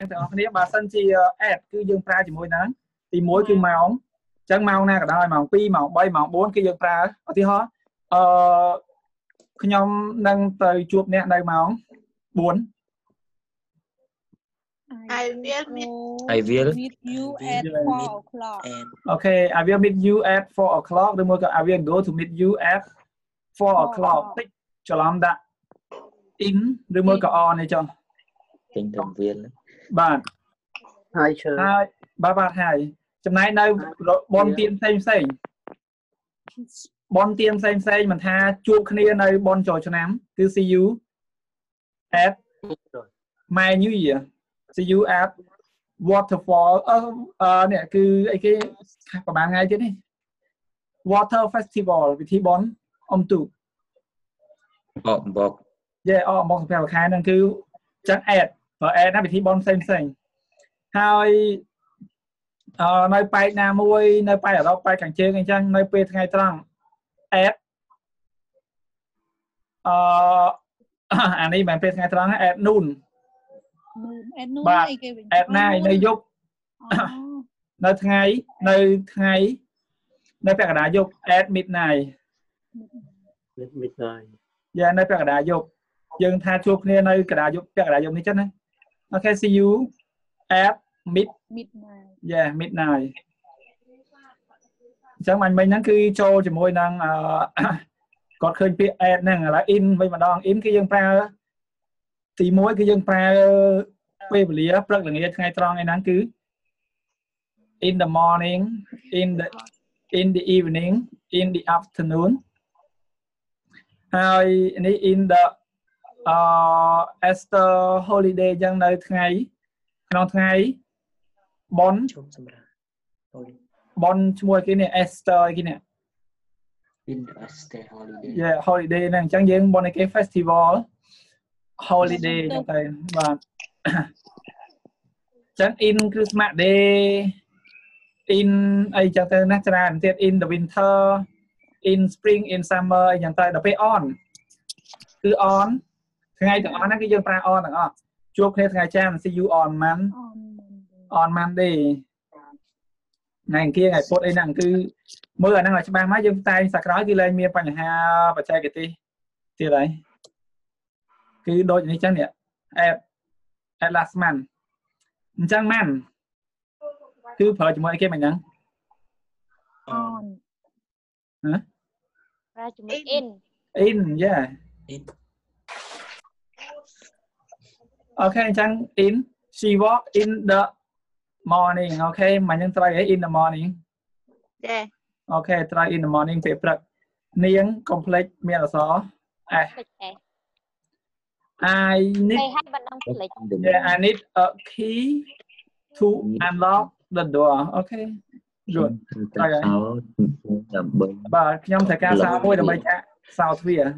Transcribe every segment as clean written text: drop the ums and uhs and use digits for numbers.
ទាំងអស់គ្នាបើសិនជា add គឺយើងប្រើជាមួយហ្នឹងទី1គឺម៉ោងអញ្ចឹងម៉ោងណាក៏ដោយម៉ោង2ម៉ោង3ម៉ោង4គឺយើងប្រើឧទាហរណ៍ខ្ញុំនឹងទៅជួបអ្នកនៅម៉ោង4 I will meet you at 4 o'clock. Okay, I will meet you at 4 o'clock ឬមួយក៏ I will go to meet you at 4 o'clock តិចច្រឡំដាក់ in ឬមួយក៏ on នេះចុះពេញទៅវាបាទហើយឈើហើយបាទហើយចំណែកនៅបនទៀនផ្សេងបនទៀនផ្សេងមិនថាជួបគ្នានៅបនចូលឆ្នាំគឺ see you at my new year see you at waterfall នេះគឺអីគេប្រហែលថ្ងៃទៀតនេះ water festival ពិធីបនអ៊ំទូបកមកសម្រាប់ខែហ្នឹងគឺចឹង add បើ add ណាពិធីបនផ្សេងហើយនៅប៉ែកណាមួយនៅប៉ែកអឺរ៉ុបប៉ែកខាងជើងអញ្ចឹងនៅពេលថ្ងៃត្រង់ add អានេះមិនពេលថ្ងៃត្រង់ add noon អីគេវិញ add night នៅយប់នៅថ្ងៃនៅពាក់កណ្ដាលយប់ add midnight នៅពាក់កណ្ដាលយប់យើងថាជួបគ្នានៅកណ្ដាលយប់ពាក់កណ្ដាលយប់នេះចឹងណាអូខេ see you at midnight midnight អញ្ចឹងមិញហ្នឹងគឺចូលជាមួយនឹងគាត់ឃើញពាក្យ add ហ្នឹងឥឡូវ in វិញម្ដង in គឺយើងប្រើទី1គឺយើងប្រើពេលវេលាព្រឹកល្ងាចថ្ងៃត្រង់ឯហ្នឹងគឺ in the morning in the evening in the afternoon ហើយនេះ in the Easter holiday អញ្ចឹងនៅថ្ងៃក្នុងថ្ងៃបនបនឈ្មោះគេនេះ Easter គេនេះ in the Easter holiday holiday ហ្នឹងអញ្ចឹងយើងបនគេ festival holiday អញ្ចឹងទៅបាទអញ្ចឹង in Christmas day in អីចឹងទៅណាច្រើនទៀត in the winter in spring in summer អីចឹងទៅដល់ពេល on គឺ on ថ្ងៃទាំងអស់ហ្នឹងគឺយើងប្រើ on ទាំងអស់ជួបគ្នាថ្ងៃច័ន្ទ see you on Monday ថ្ងៃអង្គារថ្ងៃពុធអីហ្នឹងគឺមើលអាហ្នឹងឲ្យច្បាស់មកយើងតែងសាក្រោយគឺលែងមានបញ្ហាបច្ចេកទេសទៀតហើយគឺដូចនេះចឹងនេះ at last month អញ្ចឹង man គឺប្រើជាមួយអីគេមិនហ្នឹង on ប្រើជាមួយ in yeah okay អញ្ចឹង in she walk in the morning okay មិនហ្នឹងត្រូវ in the morning ចា okay ត្រូវ in the morning ពេលព្រឹកនាង complex មានអក្សរ s I need a key to unlock the door okay good បាទខ្ញុំត្រូវការសារមួយដើម្បីចាក់សោទ្វារ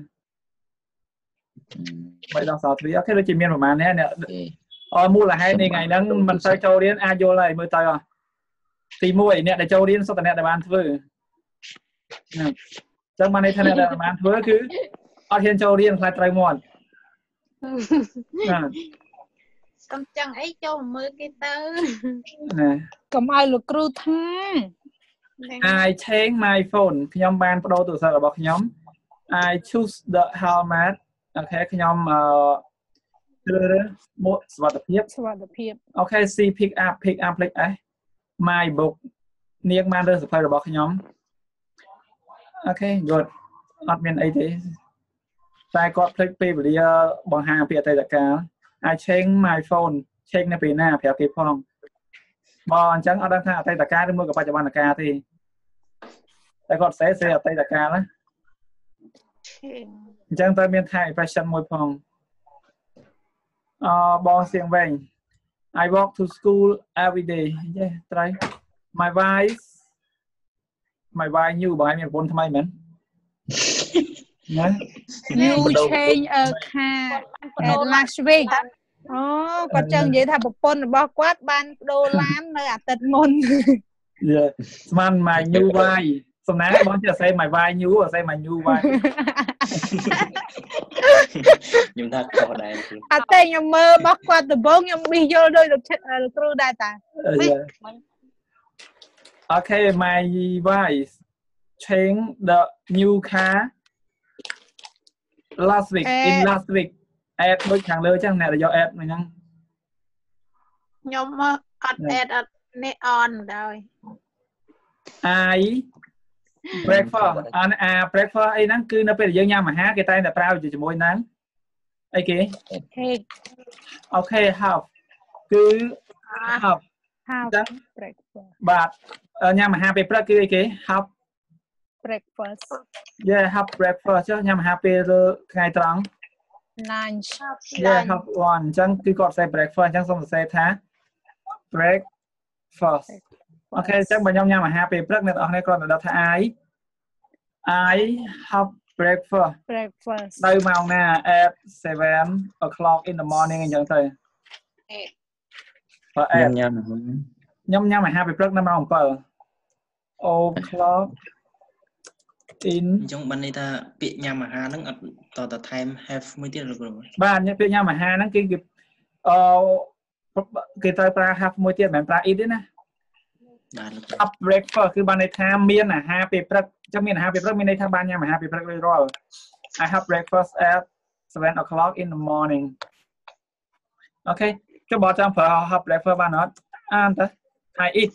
បីដល់សោទ្វារអូខេដូចជាមានប្រហែលនេះមូលហេតុនៃថ្ងៃហ្នឹងមិនសូវចូលរៀនអាចយល់ហើយមើលទៅទី1អ្នកដែលចូលរៀនសុទ្ធតែអ្នកដែលបានធ្វើអញ្ចឹងបានន័យថាអ្នកដែលបានធ្វើគឺអត់ហ៊ានចូលរៀនខ្លាចត្រូវមាត់សុំចឹងអីចូលមើលគេទៅកុំឲ្យលោកគ្រូថា I change my phone ខ្ញុំបានបដូរទូរស័ព្ទរបស់ខ្ញុំ I choose the helmet អូខេខ្ញុំមកសុវត្ថិភាពអូខេ C pick up click S my book នាងបានរើសសៀវភៅរបស់ខ្ញុំអូខេ good អត់មានអីទេតែគាត់ភ្លេចពេលវេលាបង្ហាញពីអតីតកាល I change my phone change នៅពេលណាប្រាប់គេផងបើអញ្ចឹងអត់ដឹងថាអតីតកាលឬមួយក៏បច្ចុប្បន្នកាលទេតែគាត់សេអតីតកាលណាអញ្ចឹងតើមាន time impression មួយផងបងសៀងវែង I walk to school every day ត្រូវ my wife new បងមានប្រពន្ធថ្មីមែនណា you change a car last week គាត់ចង់និយាយថាប្រពន្ធរបស់គាត់បានបដូរឡាននៅអាទិត្យមុនស្មាន my new wife សំណាងបងចេះsay my vai new say my new vai ខ្ញុំថាខុសដែរអត់ទេខ្ញុំមើលរបស់គាត់ដំបូងខ្ញុំប៊ីយល់ដោយលោកគ្រូដែរតា Okay my wife change the new car last week in last week add ដូចខាងលើចឹងអ្នកយក add មួយហ្នឹងខ្ញុំអត់ add អត់នេះ on ដែរ I breakfast breakfast អីហ្នឹងគឺនៅពេលយើងញ៉ាំអាហារគេតែងតែប្រើជាមួយហ្នឹងអីគេ Okay half គឺ half breakfast បាទញ៉ាំអាហារពេលព្រឹកគឺអីគេ half breakfast yeah half breakfast ចុះញ៉ាំអាហារពេលថ្ងៃត្រង់ lunch yeah half one អញ្ចឹងគឺគាត់ say breakfast អញ្ចឹងសូមសរសេរថា breakfast អូខេអញ្ចឹងបើខ្ញុំញ៉ាំអាហារពេលព្រឹកអ្នកនរគ្នាគ្រាន់តែដាក់ថា I have breakfast នៅម៉ោងណា at 7 o'clock in the morning អញ្ចឹងទៅខ្ញុំញ៉ាំអាហារពេលព្រឹកនៅម៉ោង7 o'clock in អញ្ចឹងបានន័យថាពាក្យញ៉ាំអាហារហ្នឹងអត់តថែម have មួយទៀតលោកគ្រូបាទពាក្យញ៉ាំអាហារហ្នឹងគឺគេត្រូវប្រើ have មួយទៀតមិនមែនប្រើ eat ទេណាបាទ up breakfast គឺបានន័យថាមានអាហារពេលព្រឹកអញ្ចឹងមានអាហារពេលព្រឹកមានន័យថាបានញ៉ាំអាហារពេលព្រឹករួចរាល់ I have breakfast at 7 o'clock in the morning អូខេចុះបើចង់ប្រើ have breakfast បានអត់អានទៅ I eat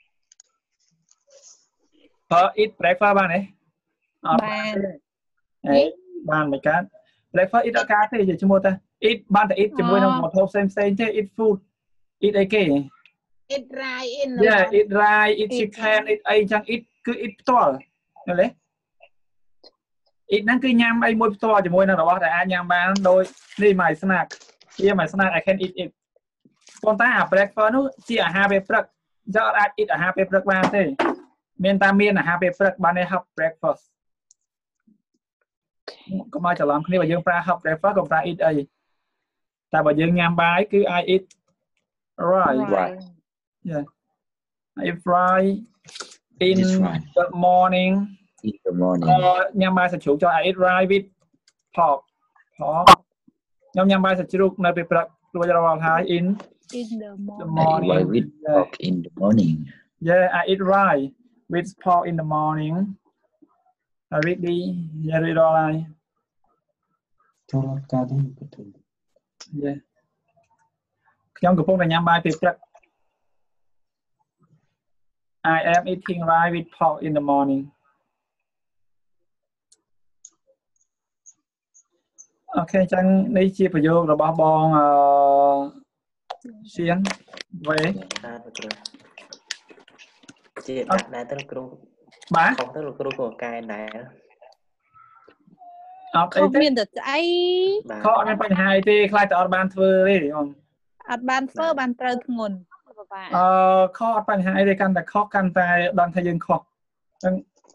ប្រើ eat breakfast បានទេអត់បានមិនកើត breakfast eat អត់កើតទេនិយាយជាមួយទៅ eat បានតែ eat ជាមួយនឹងវត្ថុផ្សេងៗទេ eat food eat អីគេ eat rice in yeah eat rice eat chicken eat អីចឹង eat គឺ eat ផ្ទាល់ឃើញទេ eat ហ្នឹងគឺញ៉ាំអីមួយផ្ទាល់ជាមួយនឹងរបស់ដែលអាចញ៉ាំបានដោយនេះ my snack វា my snack I can eat it ប៉ុន្តែអា breakfast នោះជាអាហារពេលព្រឹកអញ្ចឹងអត់អាច eat អាហារពេលព្រឹកបានទេមានតែមានអាហារពេលព្រឹកបានទេ have breakfast កុំឲ្យច្រឡំគ្នាបើយើងប្រើ have breakfast កុំប្រើ eat អីតែបើយើងញ៉ាំបាយគឺ I eat rice yeah I eat rice in the morning ញ៉ាំបាយសាច់ជ្រូកចុះ I eat rice with pork ខ្ញុំញ៉ាំបាយសាច់ជ្រូកនៅពេលព្រឹករួចរាល់ហើយ in the morning with pork in the morning yeah I eat rice with pork in the morning I read the yeah read all I yeah ខ្ញុំកំពុងតែញ៉ាំបាយពេលព្រឹក I am eating rice with pork in the morning អូខេអញ្ចឹងនេះជាប្រយោគរបស់បងសៀងវេជាដាក់ដែរទៅលោកគ្រូបាទខុសទៅលោកគ្រូក៏កែដែរអត់អីទេមានតែស្អីខកអត់មានបញ្ហាអីទេខ្លាចតែអត់បានធ្វើទេបងអត់បានធ្វើបានត្រូវធ្ងន់ខកអត់បញ្ហាអីទេកាន់តែខកកាន់តែដឹងថាយើងខុសអញ្ចឹង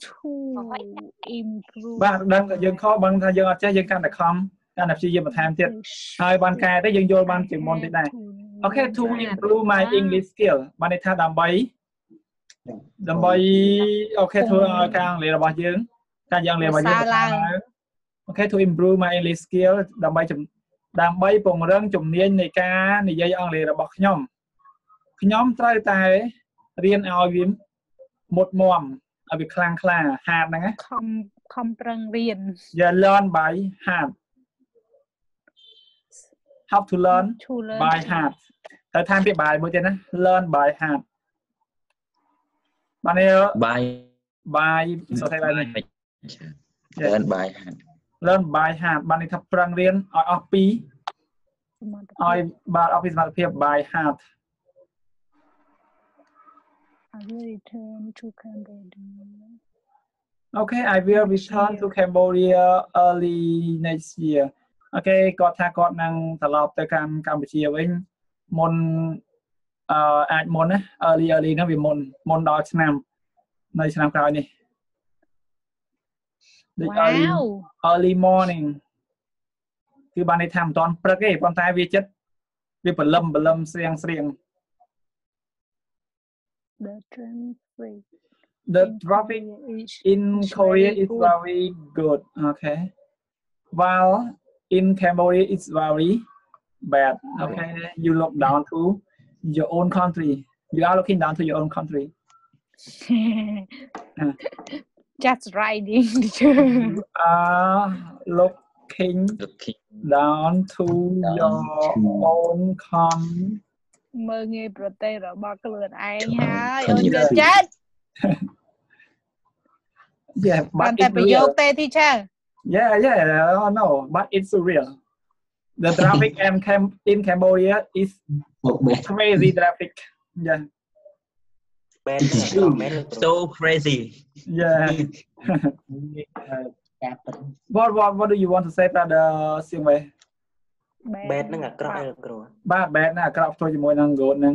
improve បាទដឹងថាយើងខុសដឹងថាយើងអត់ចេះយើងកាន់តែខំកាន់តែព្យាយាមបន្ថែមទៀតហើយបានកែទៅយើងយល់បានជាមុនតិចដែរអូខេ to improve my English skill បានន័យថាដើម្បីអូខេធ្វើឲ្យការអង់គ្លេសរបស់យើងការយ៉ាងអង់គ្លេសរបស់យើងអូខេ to improve my English skill ដើម្បីពង្រឹងជំនាញនៃការនិយាយអង់គ្លេសរបស់ខ្ញុំត្រូវតែរៀនឲ្យវាមុតមមឲ្យវាខ្លាំងក្លាហាត់ហ្នឹងណាខំប្រឹងរៀន Yeah learn by heart have to learn by heart តែថែមពាក្យ by មួយទៀតណា learn by heart បាននេះ by សរសេរបែបនេះ learn by heart learn by heart បាននេះថាប្រឹងរៀនឲ្យអស់ពីឲ្យបាទអស់ពីសមត្ថភាព by heart I will return to Cambodia. Okay, I will return to Cambodia early next year. Okay គាត់ថាគាត់នឹងត្រឡប់ទៅកម្ពុជាវិញមុនអាចមុនណា early ហ្នឹងវាមុនដល់ឆ្នាំនៅឆ្នាំក្រោយនេះ early morning គឺបានន័យថាមិនតាន់ព្រឹកទេប៉ុន្តែវាចិត្តវាព្រលឹមស្រៀង The train free the traffic in Korea is very good. Okay. While in Cambodia it's very bad. Okay. You look down to your own country. You are looking down to your own country. Just riding. You are looking down to your own country. មើលងាយប្រទេសរបស់ខ្លួនឯងហើយអូនយល់ចាត់ Yeah, but តែ it's ប្រយោគ real. ទេ teacher Yeah, oh, no, but it's real. The traffic in Cambodia is crazy traffic. Yeah. So crazy. Yeah. What do you want to say ប្រាប់ដល់សៀងវេ bad ហ្នឹងអាក្រក់គ្រូបាទ bad ណាអាក្រក់ផ្ទុយជាមួយនឹង good ហ្នឹង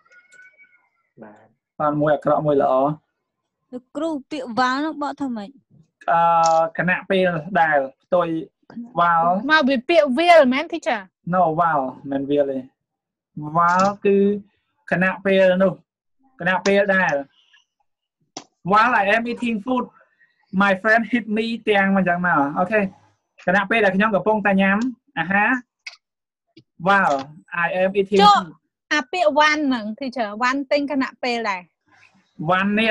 បាទមួយអាក្រក់មួយល្អគ្រូពាក្យវ៉ាល់នោះបកថាម៉េចគណៈពេលដែលផ្ទុយ wow មកវាពាក្យ will មែន teacher no wow មិន will ទេ wow គឺគណៈពេលនោះគណៈពេលដែល while I am eating food my friend hit me ទាំងមកយ៉ាងមកអូខេគណៈពេលដែលខ្ញុំកំពុងតែញ៉ាំអាហារ wow I am eating food អាពាក្យ one ហ្នឹង teacher one ទិញគណៈពេលដែរ one នេះ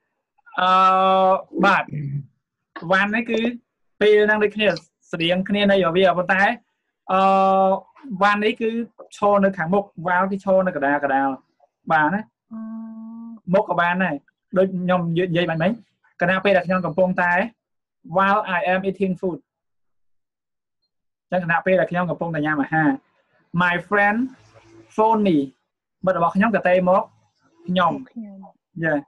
បាទ one នេះគឺពេលហ្នឹងដូចគ្នាស្រៀងគ្នានៃវាប៉ុន្តែone នេះគឺឈរនៅខាងមុខ wow គឺឈរនៅកណ្ដាលបាទណាមុខក៏បានដែរដូចខ្ញុំនិយាយបាញ់មិញគណៈពេលដែលខ្ញុំកំពុងតែ while I am eating food ចឹងគណៈពេលដែលខ្ញុំកំពុងតែញ៉ាំអាហារ my friend phone me មិត្តរបស់ខ្ញុំក៏ទេមកខ្ញុំ Yeah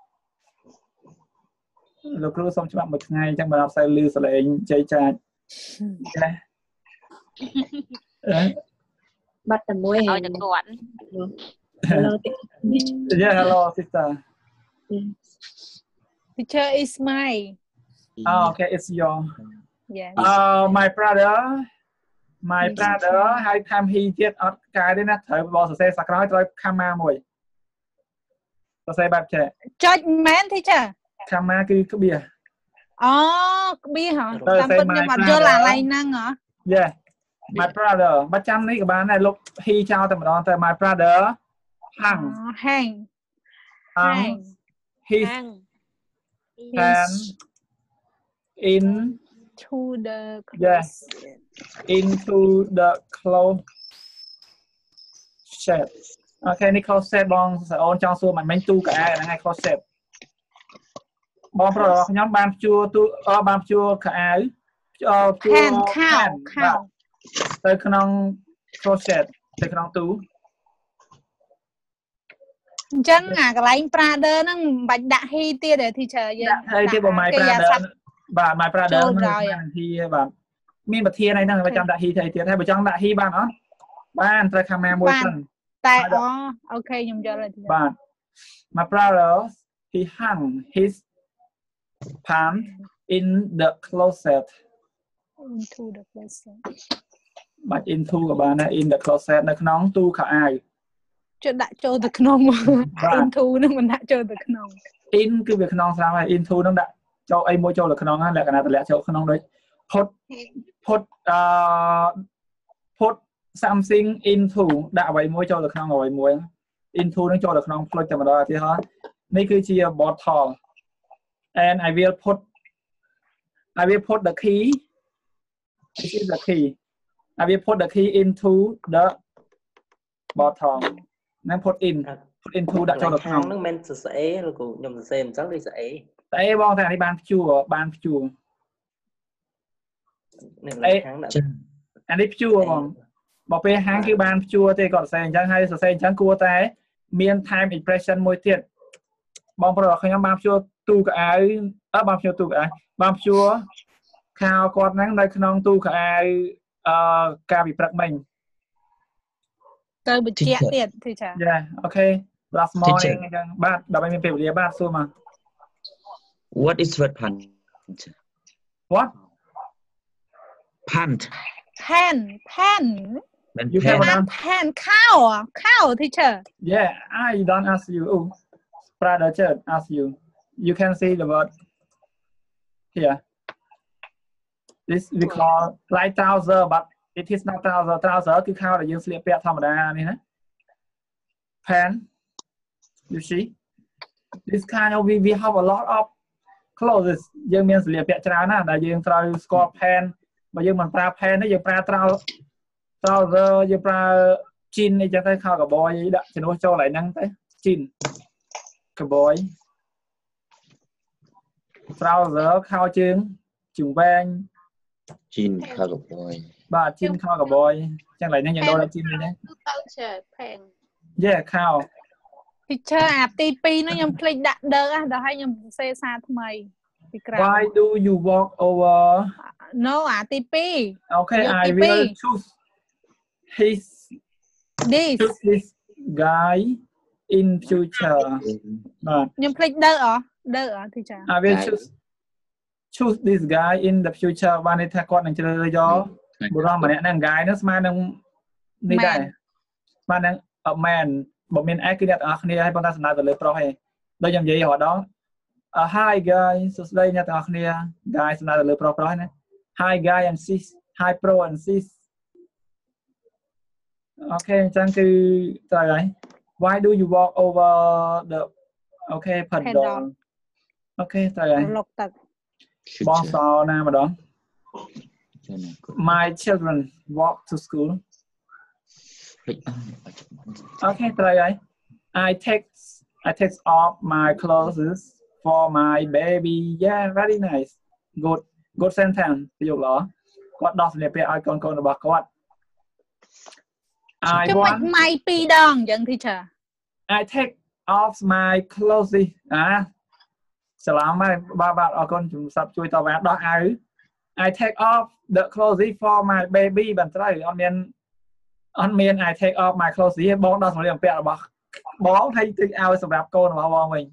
លោកគ្រូសូមច្បាប់មួយថ្ងៃចឹងបើអត់សូវឮសលេងជ័យចាចបាត់តែមួយឲ្យតែគាត់ Yeah hello sister teacher is my okay it's your yes my brother ហើយ time he ទៀតអត់កែទេណាត្រូវបកសរសេរសាក្រោយត្រូវ comma មួយសរសេរបែបចេះចុចមែន teacher comma គឺក្បៀសអូក្បៀសហ៎តាមពិតខ្ញុំអត់យល់អាឡៃហ្នឹងហ៎ Yeah my brother បើចាំនេះក៏បានដែរលុប he ចោលតែម្ដងទៅ my brother hang his hand into the closet អូខេនេះ closet បងអូនចង់សួរមិនមែនទូកៅអៅហ្នឹងហើយ closet បងប្រុសរបស់ខ្ញុំបានព្យួរទូបានព្យួរកៅអៅព្យួរខោទៅក្នុង closet ទៅក្នុងទូអញ្ចឹងអាកន្លែង brother ហ្នឹងមិនបាច់ដាក់ he ទៀតទេ teacher យើងដាក់ទៀតបើ my brother បាទ my brother ហ្នឹង he បាទមានប្រធានអីហ្នឹងបើចង់ដាក់ he ទៅទៀតហើយបើចង់ដាក់ he បានអត់បានត្រូវ comma មួយសិនតែអូខេខ្ញុំយល់ហើយបាទ my brother he hung his pants in the closet into the closet បាច់ into ក៏បានដែរ in the closet នៅក្នុងទូខោអាវចុះដាក់ចូលទៅក្នុង into នឹងមិនដាក់ចូលទៅក្នុង in គឺវាក្នុងស្រាប់ហើយ into នឹងដាក់ចូលអីមួយចូលទៅក្នុងហ្នឹងលក្ខណៈតម្លាក់ចូលក្នុងដូច put something into ដាក់អ្វីមួយចូលទៅក្នុងអ្វីមួយ into នឹងចូលទៅក្នុងផ្លុចតែម្ដងឧទាហរណ៍នេះគឺជា bottle and I will put the key this is the key I will put the key into the bottle នឹង put into ដាក់ចូលទៅក្នុងហ្នឹងមិនសរសេរលោកគ្រូខ្ញុំសរសេរមិនចឹងដូចស្អីស្អីបងតែអានេះបានព្យួរនេះខាងដាក់អានេះព្យួរបងបើពេលហាងគឺបានព្យួរទេគាត់សរសេរអញ្ចឹងហើយសរសេរអញ្ចឹងគួរតែមាន time expression មួយទៀតបងប្រុសរបស់ខ្ញុំបានព្យួរទូកៅអៅបានព្យួរទូកៅអៅបានព្យួរខោគាត់ហ្នឹងនៅក្នុងទូកៅអៅកាលពីព្រឹកមិញទៅបញ្ជាក់ទៀត teacher យ៉ាអូខេ last morning អញ្ចឹងបាទដើម្បីមានពេលវេលាបាទសួរមក What is word pant What pant You have a pan cow teacher Yeah I don't ask you brother Church ask you you can see the word here. This we call like trouser, but it is not trouser. Trouser គឺខោដែលយើងស្លៀកពាក់ធម្មតានេះណា Pant. You see? This kind of we have a lot of clothes. យើងមានសម្លៀកពាក់ច្រើនណាស់ដែលយើងត្រូវស្គាល់ pant បើយើងមិនប្រើ pant ទេយើងប្រើ trouser យើងប្រើ jean អីចឹងទៅខោកបយដាក់ជំនួសចូលឡើងហ្នឹងទៅ jean កបយ trouser ខោជើងជើងវែង Jean ខោកបយបាទ jean ខោកបយចឹងឡើងហ្នឹងយើងដូរដាក់ jean នេះណាទៅជាផេង Yeah ខោ teacher អាទី2ហ្នឹងខ្ញុំភ្លេចដាក់ដើដល់ឲ្យខ្ញុំសរសេរសារថ្មីពីក្រៅ Why do you walk over No អាទី2 Okay I will choose this guy in future បាទខ្ញុំភ្លេចដើteacher I will choose this guy in the future បានន័យថាគាត់នឹងជ្រើសរើសយកបុរសម្នាក់ហ្នឹង guy ហ្នឹងស្មើនឹងនេះដែរស្មើនឹង a man បើមាន x គឺអ្នកទាំងអស់គ្នាហើយប៉ុន្តែសំដៅទៅលើប្រុសឯងដូចខ្ញុំនិយាយរហូតដល់ hi guy សួស្ដីអ្នកទាំងអស់គ្នា guy សំដៅទៅលើប្រុសណា hi guy and sis hi pro and sis អូខេអញ្ចឹងគឺត្រូវហើយ why do you walk over the okay pedal អូខេត្រូវហើយលុកទឹកបងសោណាម្ដង My children walk to school Okay ត្រូវហើយ I take off my clothes for my baby Yeah very nice good sentence ប្រយោគល្អគាត់ដោះសម្លៀកពាក់ឲ្យកូនៗរបស់គាត់ I want my 2 ដងអញ្ចឹង teacher I take off my clothes ច្រឡំហើយបាទអរគុណជំរាបជួយតវ៉ាដោះអាវ I take off the clothes for my baby បានត្រូវអត់មាន I take off my clothes ទេបងដោះសម្លៀកបំពាក់របស់បងហើយទិញឲ្យសម្រាប់កូនរបស់បងវិញ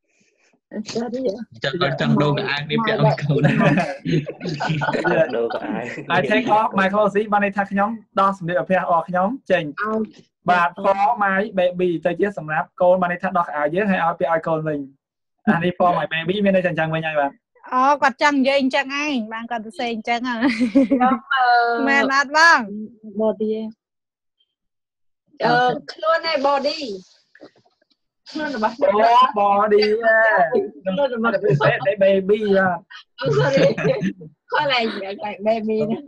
ចង់ដូរកៅអៅនេះពាក់ឲ្យកូន I take off my clothes បានន័យថាខ្ញុំដោះសម្លៀកបំពាក់របស់ខ្ញុំចេញបាទ for my baby ទៅជាសម្រាប់កូនបានន័យថាដោះកៅអៅយើងហើយឲ្យពាក់ឲ្យកូនវិញអានេះ for my baby មានន័យថាអញ្ចឹងវិញហើយបាទអូគាត់ចង់និយាយអញ្ចឹងឯងបានគាត់ទៅសេអញ្ចឹងហ្នឹងមែនអត់បង body ខ្លួនឯ body ខ្លួនរបស់ body ខ្លួនរបស់ baby បាទ sorry គាត់ឡើង baby ណា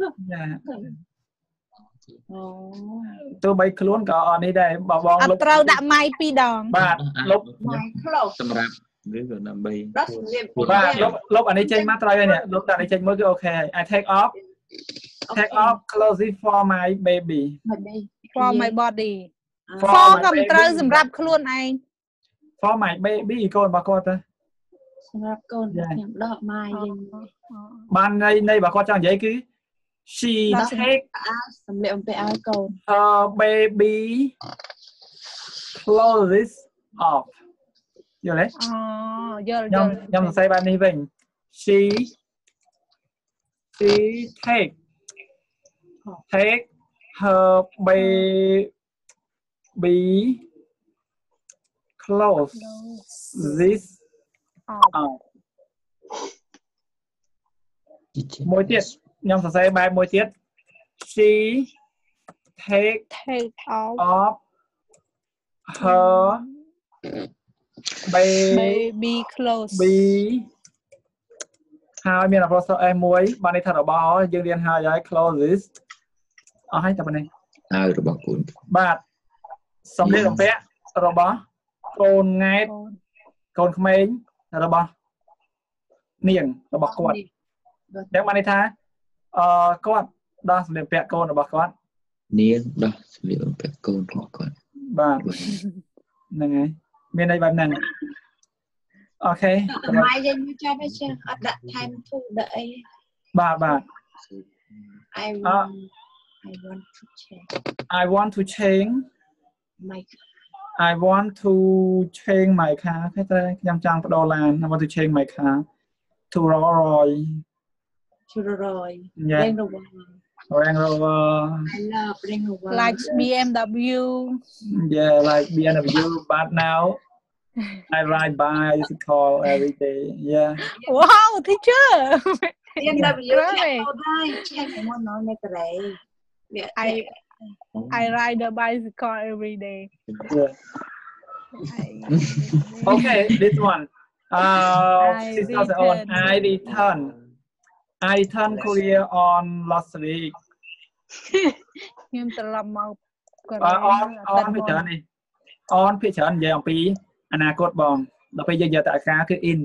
អូទោះបីខ្លួនក៏អត់នេះដែរបើបងលុបត្រូវដាក់ម៉ៃ2 ដងបាទលុបសម្រាប់ឬក៏ដើម្បីបាទលុបអានេះចេញមកត្រូវហើយនេះលុបតែនេះចេញមួយគឺអូខេហើយ I take off clothes for my baby for my body for ក៏មិនត្រូវសម្រាប់ខ្លួនឯង for my baby កូនរបស់គាត់ទៅសម្រាប់កូនខ្ញុំដកម៉ាយវិញបាននៃរបស់គាត់ចង់និយាយគឺ she take សម្លៀកបំពាក់ឲ្យកូន her baby clothes off យល់ទេយល់ខ្ញុំសរសេរបែបនេះវិញ she take her baby clothes off មួយទៀតខ្ញុំសរសេរបែបមួយទៀត she take off her baby clothes ហើយមាន apostrophe s មួយបានន័យថារបស់យើងរៀនហើយ clothes អស់ហើយតែប៉ុណ្ណេះហើយរបស់កូនបាទសម្លៀកបំពាក់របស់កូនង៉ែតកូនក្មេងរបស់នាងរបស់គាត់តែបានន័យថាគាត់ដោះសម្លៀកបំពាក់កូនរបស់គាត់នាងដោះសម្លៀកបំពាក់កូនរបស់គាត់បាទហ្នឹងហើយមានន័យបែបហ្នឹងអូខេម៉ាយយើងចប់ហើយចាអត់ដាក់ថែមធូរដាក់អីបាទ I want to change my car គេតែខ្ញុំចង់បដូរឡាន I want to change my car to Range Rover I love Range Rover like BMW yeah like BMW but now I ride bicycle every day. Yeah. Wow, teacher. Yên đập yếu chạy đâu đây. Chạy phải muốn nói mấy cái đấy. I ride a bicycle every day. Yeah. Okay, this one. Sister on I return Korea on last week. ខ្ញុំត្រឡប់មកកូរ៉េ on ពីច្រើននេះ on ពីច្រើននិយាយអំពីអនាគតបងដល់ពេលយើងយកតែអាការគឺ in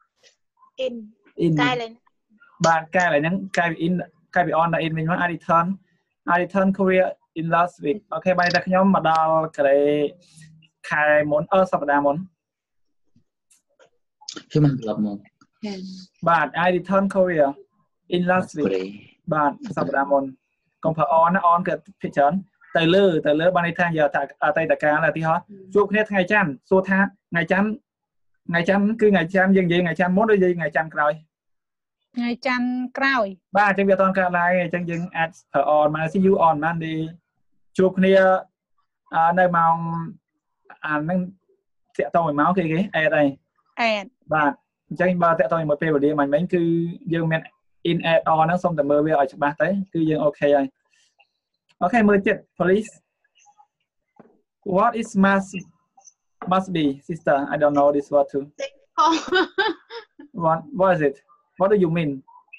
កែឡើងបាទកែឡើងហ្នឹងកែពី in កែពី on ដល់ in វិញមក I return Korea in last week អូខេបាទតែខ្ញុំមកដល់កូរ៉េខែមុនសប្តាហ៍មុនខ្ញុំត្រឡប់មកបាទ I return Korea in last week បាទសប្តាហ៍មុនកុំប្រើ on ណា on គឺភាគច្រើនទៅលើបានន័យថាយកតែអតីតកាលឧទាហរណ៍ជួបគ្នាថ្ងៃច័ន្ទសួរថាថ្ងៃច័ន្ទគឺថ្ងៃច័ន្ទយើងនិយាយថ្ងៃច័ន្ទមុនឬនិយាយថ្ងៃច័ន្ទក្រោយថ្ងៃច័ន្ទក្រោយបាទអញ្ចឹងវាអត់កើតឡើងអញ្ចឹងយើងអាចប្រើ on មក see you on បានទេជួបគ្នានៅម៉ោងហ្នឹងតាក់តងមួយម៉ោងគេអេតអីអេតបាទអញ្ចឹងបើតាក់តងមួយពេលវេលាមិញគឺយើងមាន in add on ហ្នឹងសូមតែមើលវាឲ្យច្បាស់ទៅគឺយើងអូខេហើយអូខេមើលចិត្ត police what is must be sister I don't know this word too what is it what do you mean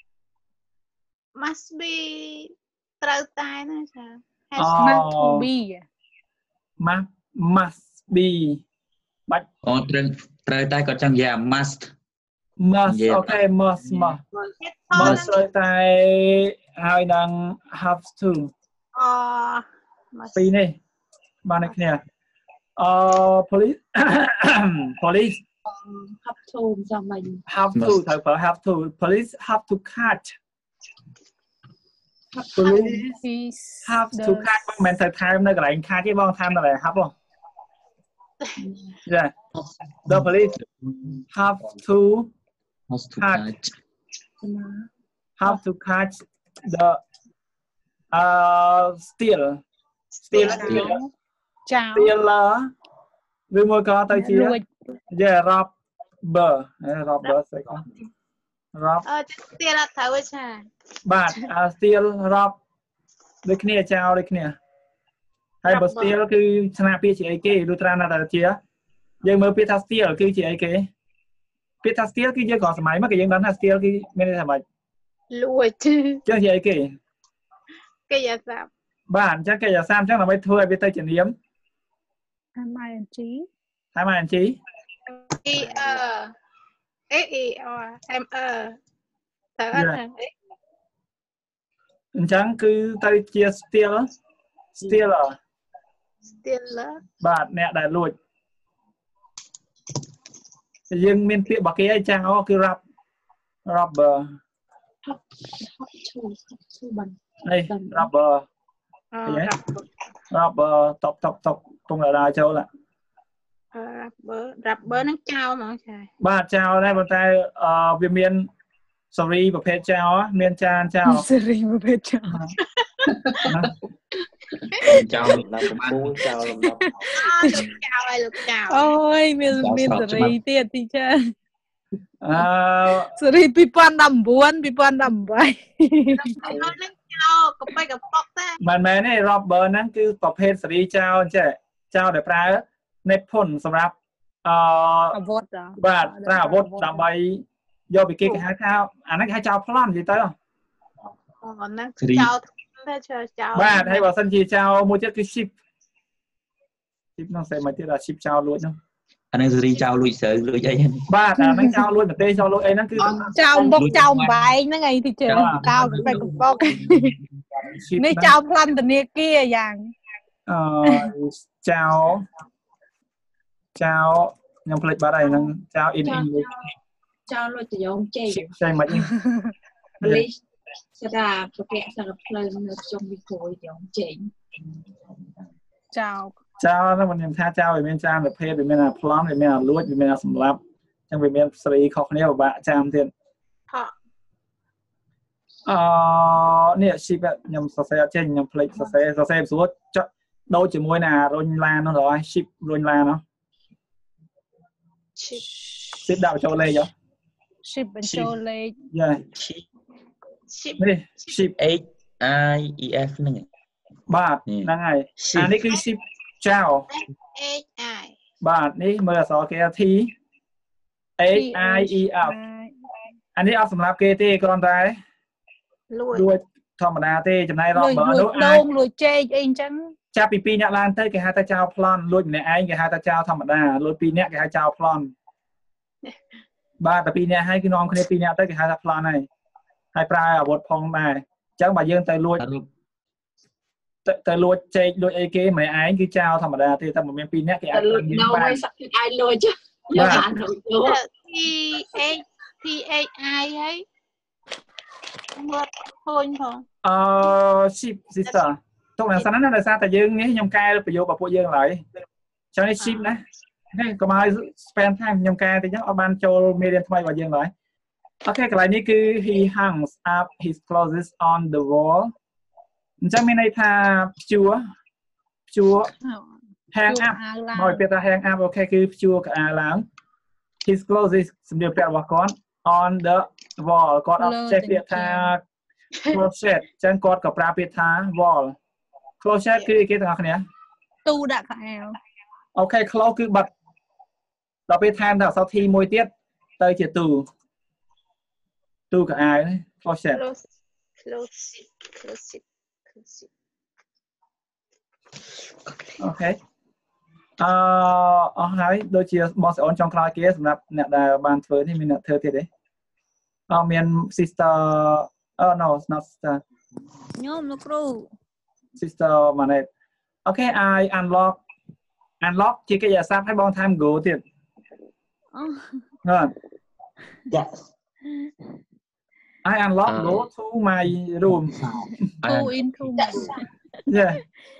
must be ត្រូវតែណាចា must be must be បាច់ត្រូវតែគាត់ចង់និយាយ must អូខេ must ត្រូវតែហើយនឹង have to ពីនេះបាននេះគ្នាpolice have to ចាំមិញ have to ត្រូវប្រើ have to police have to catch police have to catch បងមិនមែនទៅថែមនៅកន្លែង catch ទេបងថែមនៅកន្លែង have បង Yeah the police have to catch the steal ចោល stealer ឬមួយក៏ទៅជា robber ស្អីក៏ rob steal អត់ត្រូវទេចាបាទ steal rob ដូចគ្នាចោលដូចគ្នាហើយបើ steal គឺស្នាពាក្យជាអីគេឬត្រាណាតាជាយើងមើលពាក្យថា steal គឺជាអីគេពាក្យថា steal គឺយើងក៏សម័យមកក៏យើងដឹងថា steal គឺមានន័យថាម៉េចលួចចឹងជាអីគេកិច្ចសាស្ត្របាទអញ្ចឹងកិច្ចសាស្ត្រអញ្ចឹងដើម្បីធ្វើឲ្យវាទៅជានាម ing ing អឺទៅអត់អញ្ចឹងគឺទៅជា stealer បាទអ្នកដែលលួចយើងមានពាក្យរបស់គេឲ្យចាំគឺ robber នេះ robber តបពងដាចូល rubber នឹងចោលហ្មងចាបាទចោលដែរប៉ុន្តែវាមានសេរីប្រភេទចោលមានចានចោលសេរីប្រភេទចោលចោលលំដាប់កំពូលចោលលំដាប់លោកចោលអូយមានសេរីទៀតទីចាសេរី2019 នឹងចោលកប៉ិកប៉ុកតែមិនមែនទេ robber ហ្នឹងគឺប្រភេទសេរីចោលចេះចោលដែលប្រើនៃភុនសម្រាប់អាវុធបាទប្រើអាវុធដើម្បីយកពីគេគេហៅថាអាហ្នឹងគេហៅចោលប្លន់និយាយទៅហ្នឹងចោលតែចោលបាទហើយបើសិនជាចោលមួយទៀតគឺ ship នោះស្អីមកទៀតដល់ ship ចោលលួចនោះអាហ្នឹងសេរីចោលលួចស្រូវលួចអីបាទអាហ្នឹងចោលលួចប្រទេសចោលលួចអីហ្នឹងគឺចោលបុកចោលបែងហ្នឹងអីទីជើងចោលបែកកំប៉ុកនេះចោលប្លន់ធនាគារយ៉ាងចោលខ្ញុំភ្លេចបាត់ហើយហ្នឹងចោល in English ចោលលួចទៅយងចេញស្អីមកនេះ police ស្ដាប់ប្រកែកសារផ្លូវនៅក្នុងវិគយយងចេញចោលហ្នឹងមិនខ្ញុំថាចោលវាមានចាមប្រភេទវាមានអាប្លន់វាមានអាលួចវាមានអាសម្លាប់អញ្ចឹងវាមានស្រីខុសគ្នាពិបាកចាមទៀតនេះ ship ខ្ញុំសរសេរអត់ចេញខ្ញុំភ្លេចសរសេរស្រួលចុចដូចជាមួយនឹងរុញឡាននោះហើយ ship រុញឡាននោះ ship ដាក់បញ្ចូលលេខហ៎ ship បញ្ចូលលេខយ៉ា ship នេះ ship H I E F ហ្នឹងបាទហ្នឹងហើយអានេះគឺ ship ចៅ H I បាទនេះមើលអក្សរគេ T H I E F អានេះអត់សម្រាប់គេទេគ្រាន់តែលួចធម្មតាទេចំណាយរកបើនោះអាចលួចចេកអីអញ្ចឹងចាប់ពី2នាក់ឡើងទៅគេហៅថាចៅប្លន់លួចម្នាក់ឯងគេហៅថាចៅធម្មតាលួច2នាក់គេហៅចៅប្លន់បាទតែ2នាក់ហើយគឺនាំគ្នា2នាក់ទៅគេហៅថាប្លន់ហើយប្រើអាវុធផងដែរអញ្ចឹងបើយើងទៅលួចចេកលួចអីគេម្នាក់ឯងគឺចៅធម្មតាទេតែមិនមាន2នាក់គេអាចលួចយើងបានអាចលួចយកអានោះលួច T H I ហើយមើលឃើញផង ship sister ទុកនៅសិនណាដោយសារតែយើងនេះខ្ញុំកែប្រយោគរបស់ពួកយើងឡើយចឹងនេះ ship ណានេះកុំឲ្យ spend time ខ្ញុំកែតិចអត់បានចូលមេរៀនថ្មីរបស់យើងឡើយអូខេកន្លែងនេះគឺ he hangs up his clothes on the wall អញ្ចឹងមានន័យថាព្យួរ hang up មកពាក្យថា hang up អូខេគឺព្យួរកៅអៅឡើង his clothes សម្លៀកបំពាក់របស់គាត់ on the wall គាត់អត់ចេះពាក្យថា closet អញ្ចឹងគាត់ក៏ប្រើពាក្យថា wall closet គឺអីគេទាំងអស់គ្នាទូដាក់កៅអៅអូខេ close គឺបិទដល់ពេលថែមថាអក្សរ T មួយទៀតទៅជាទូកៅអៅ closet closet អូខេអស់ហើយដូចជាបងស្អូនចុងក្រោយគេសម្រាប់អ្នកដែលបានធ្វើនេះមានអ្នកធ្វើទៀតទេមាន sister no not sister ខ្ញុំលោកគ្រូ sister Manet អូខេ I unlock ជាកិច្ចអាសព្ទឲ្យបងថែម go ទៀត Yes I unlock go to my room go into my yeah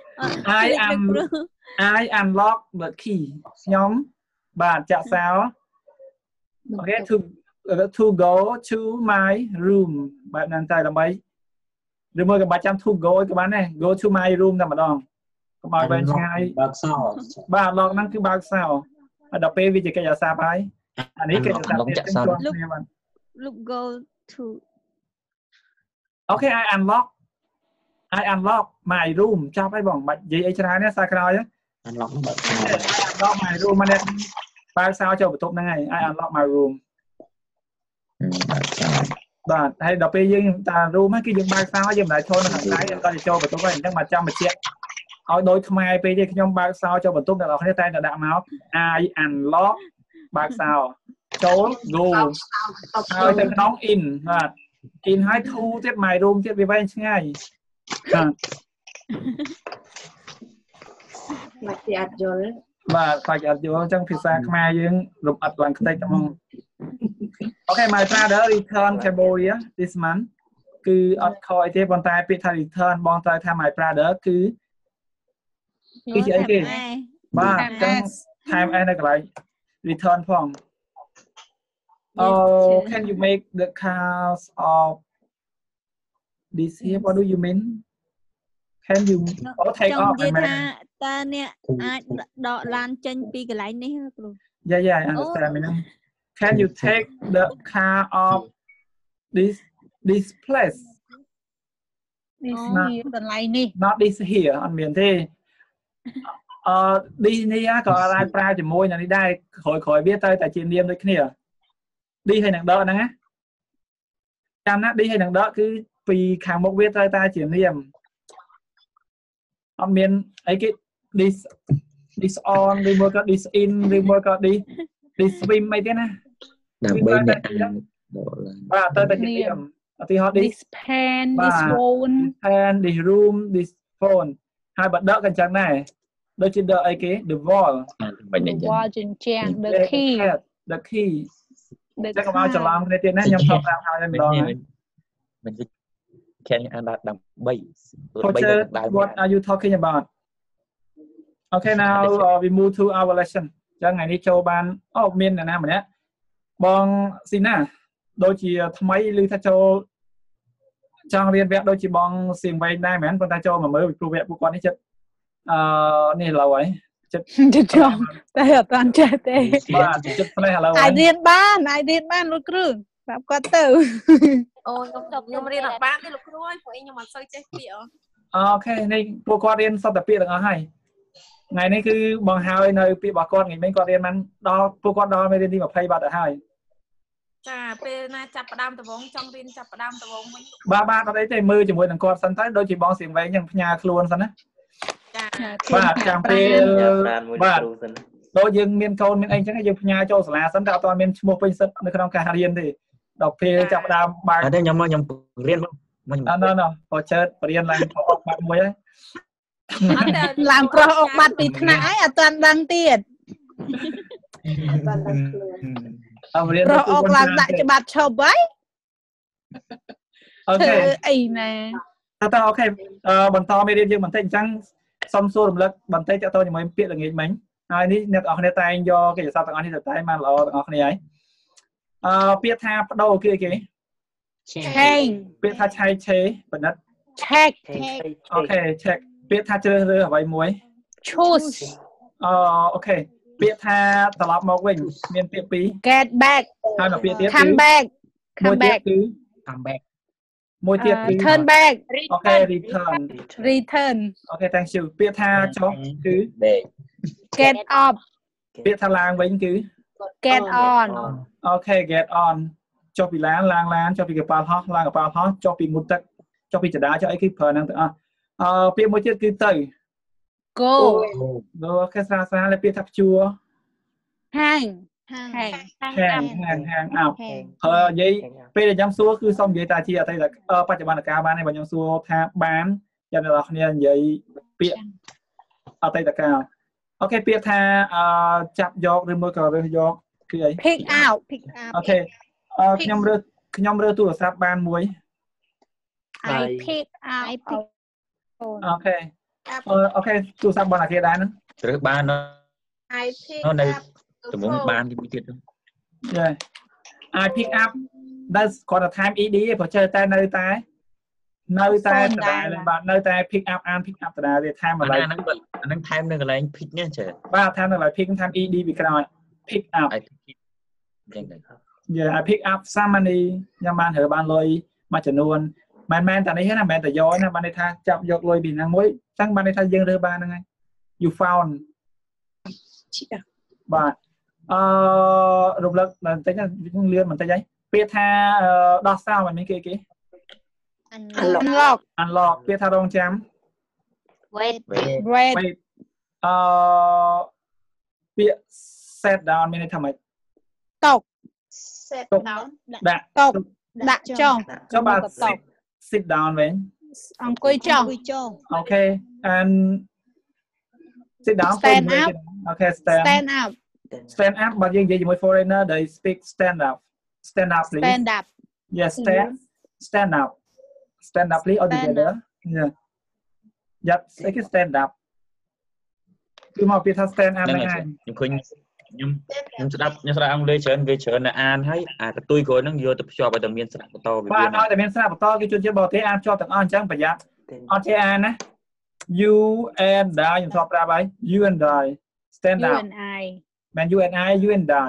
I unlock the key ខ្ញុំបាទចាក់សោអូខេ to go to my room បែបហ្នឹងតែដើម្បីឬមកក៏បាច់ចាំ to go ក៏បានដែរ go to my room តែម្ដងកុំឲ្យវែងឆ្ងាយបើកសោបាទ lock ហ្នឹងគឺបើកសោហើយដល់ពេលវាជាកិច្ចអាសព្ទហើយអានេះកិច្ចអាសព្ទទៀតជាប់គ្នាបាទ look go to អូខេ I unlock my room ចប់ហើយបងបាច់និយាយអីច្រើនទេសារក្រោយ unlock my room មកបើកសោចូលបន្ទប់ហ្នឹងហើយ I unlock my room បាទហើយដល់ពេលយើងតា room ហ្នឹងគឺយើងបើកសោយើងមិនដែរឈរនៅខាងក្រៅយើងក៏ចូលបន្ទប់ហើយអញ្ចឹងមកចាំបញ្ជាក់ឲ្យដូចខ្មែរពេកទេខ្ញុំបើកសោចូលបន្ទប់អ្នកនរគ្នាតែដាក់មក I unlock បើកសោចូល go ហើយទៅក្នុង in បាទ in ហើយ to ទៀត my room ទៀតវាវែងឆ្ងាយបាទមកទីអត់យល់បាទខ្លាចអត់យល់អញ្ចឹងភាសាខ្មែរយើងរំអិតឡើងខ្ទេចតែហ្មងអូខេ my brother return Cambodia this month គឺអត់ខកអីទេប៉ុន្តែពាក្យថា return បងត្រូវថា my brother គឺជាអីគេបាទអញ្ចឹង time ឯនៅកន្លែង return ផង can you make the cars of this here what do you mean can you take off និយាយថាតើអ្នកអាចដកឡានចេញពីកន្លែងនេះគ្រូ Yeah I understand មែន Can you take the car off this place នេះកន្លែងនេះ not this here អត់មានទេ this នេះក៏អាចប្រើជាមួយនឹងនេះដែរក្រោយវាទៅតែជានាមដូចគ្នា this ហើយនឹងដកហ្នឹងណាចាំណា this ហើយនឹងដកគឺពីខាងមុខវាត្រូវតែជានាមអត់មានអីគេ this on ឬមួយក៏ this in ឬមួយក៏ this swim អីទេណាដើម្បីអ្នកបាទទៅតែជានាមឧទាហរណ៍ this pen this phone this room this phone ហើយបើដកក៏ចឹងដែរដូចជាដកអីគេ the wall ជញ្ជាំង the key ចឹងក៏មកច្រឡំគ្នាទៀតណាខ្ញុំថតប្រាប់ហើយម្ដងហើយមិន Can you add ដើម្បី What are you talking about Okay now we move to our lesson ចឹងថ្ងៃនេះចូលបានមានអ្នកណាម្នាក់បងស៊ីណាដូចជាថ្មីឬថាចូលចង់រៀនវគ្គដូចជាបងសៀងវែងដែរមែនប៉ុន្តែចូលមកមើលពីព្រោះវគ្គពួកគាត់នេះចិត្តនេះឡើយអញ្ចិត្តចំតែអត់តាន់ចេះទេបាទចិត្តផ្លេសឥឡូវអាចរៀនបានលោកគ្រូប្រាប់គាត់ទៅអូខ្ញុំរៀនអត់បានទេលោកគ្រូហើយព្រោះខ្ញុំអត់សូវចេះពាក្យអូខេនេះពួកគាត់រៀនសតពាក្យទាំងអស់ហើយថ្ងៃនេះគឺបងហើយនៅពាក្យរបស់គាត់ថ្ងៃមិញគាត់រៀនបានដល់ពួកគាត់ដល់មេរៀនទី20បាត់ទៅហើយចាពេលណាចាប់ផ្ដើមដំបងចង់រៀនចាប់ផ្ដើមដំបងវិញបាទអត់អីទេមើលជាមួយនឹងគាត់សិនទៅដូចជាបងសៀងវែងចឹងផ្ញើខ្លួនសិនណាចាបាទចាំពេលបាទដូចយើងមានកូនមានអីចឹងយើងផ្ញើចូលសាលាសិនតែអត់ទាន់មានឈ្មោះពេញសិទ្ធនៅក្នុងការរៀនទេដល់ពេលចាប់ផ្ដើមបើកអត់ទេខ្ញុំរៀនមកអត់ណ៎បើជើតបរៀនឡើងអុកបាត់មួយហើយអត់ទេឡើងប្រុសអុកបាត់ពីថ្នាក់ហើយអត់តាន់ដឹងទៀតអត់រៀនប្រុសអុកឡើងដាក់ច្បាប់ឈប់ហើយអូខេអីណាតើអូខេបន្តមេរៀនយើងបន្តិចអញ្ចឹងសុំសួររំលឹកបន្តិចតទៅជាមួយពាក្យល្ងាចមិញហើយនេះអ្នកនរគ្នាតែងយកកិច្ចសព្ទទាំងអស់នេះទៅតែបានល្អទាំងអស់គ្នាហើយពាក្យថាបដូរគេឆេងពាក្យថាឆៃឆេបណ្ឌិតឆែកអូខេ check ពាក្យថាជ្រើសរើសអ្វីមួយ choose អូខេពាក្យថាត្រឡប់មកវិញមានពាក្យពីរ get back ហើយពាក្យទៀត come back មួយទៀតគឺ come back មួយទៀតគឺ turn back អូខេ return អូខេ thank you ពាក្យថាចុះគឺ get up ពាក្យថាឡើងវិញគឺ get on អូខេ get on ចុះពីឡានឡើងឡានចុះពីកប៉ាល់ហោះឡើងកប៉ាល់ហោះចុះពីមុតទឹកចុះពីចដាចុះអីគឺប្រើហ្នឹងទាំងអស់ពាក្យមួយទៀតគឺទៅ go អូខេស្រាលពាក្យថាព្យួរ hang ហាងអោហើយនិយាយពេលដែលខ្ញុំសួរគឺសូមនិយាយតាជាអតីតបច្ចុប្បន្នកាលបានហើយបើខ្ញុំសួរថាបានចាំអ្នកនរគ្នានិយាយពាក្យអតីតកាលអូខេពាក្យថាចាប់យកឬមួយក៏រើសយកគឺអី pick out អូខេខ្ញុំរើសទូរស័ព្ទបានមួយ I pick out អូខេទូរស័ព្ទបងអាគេដែរហ្នឹងរើសបាន I pick នៅដំបងបានទីទៀត I pick up ដែលគាត់ថា time ed ឯងព្រោះចេះតែនៅតែ បាទនៅតែ pick up អាន pick up ដដែលទេ time ឡើយអាហ្នឹង time នៅកន្លែង pick នេះចេះបាទ time នៅកន្លែង pick time ed ពីក្រោយ pick up I pick up some money ខ្ញុំបានរើបានលុយមួយចំនួនមិនតែនេះណាមិនតែយកណាបានន័យថាចាប់យកលុយពីហ្នឹងមួយអញ្ចឹងបានន័យថាយើងរើបានហ្នឹងហើយ you found បាទរំលឹកបន្តិចណាលឿនបន្តិចហើយពាក្យថាដោះសោមិនមានគេ unlock ពាក្យថារងចាំ wait ពាក្យ set down មានន័យថាម៉េចតុក set down ដាក់ចុះចុះបាទ sit down វិញអង្គុយចុះអូខេ and sit down stand up អូខេ stand up បើយើងនិយាយជាមួយ foreigner they speak stand up please stand up yes stand up please all together yeah yes stand up គឺមកពាក្យថា stand up ហ្នឹងហើយខ្ញុំឃើញខ្ញុំស្ដាប់អង់គ្លេសច្រើនវាច្រើនតែអានហើយអាកតុយគ្រួហ្នឹងយកទៅភ្ជាប់ឲ្យតែមានស្រៈបន្តវាបាទឲ្យតែមានស្រៈបន្តគឺជនជាតិបរទេសអានភ្ជាប់ទាំងអស់អញ្ចឹងប្រយ័ត្នអត់ចេះអានណា you and I ខ្ញុំធ្លាប់ប្រាប់ហើយ you and I stand up man you and I you and I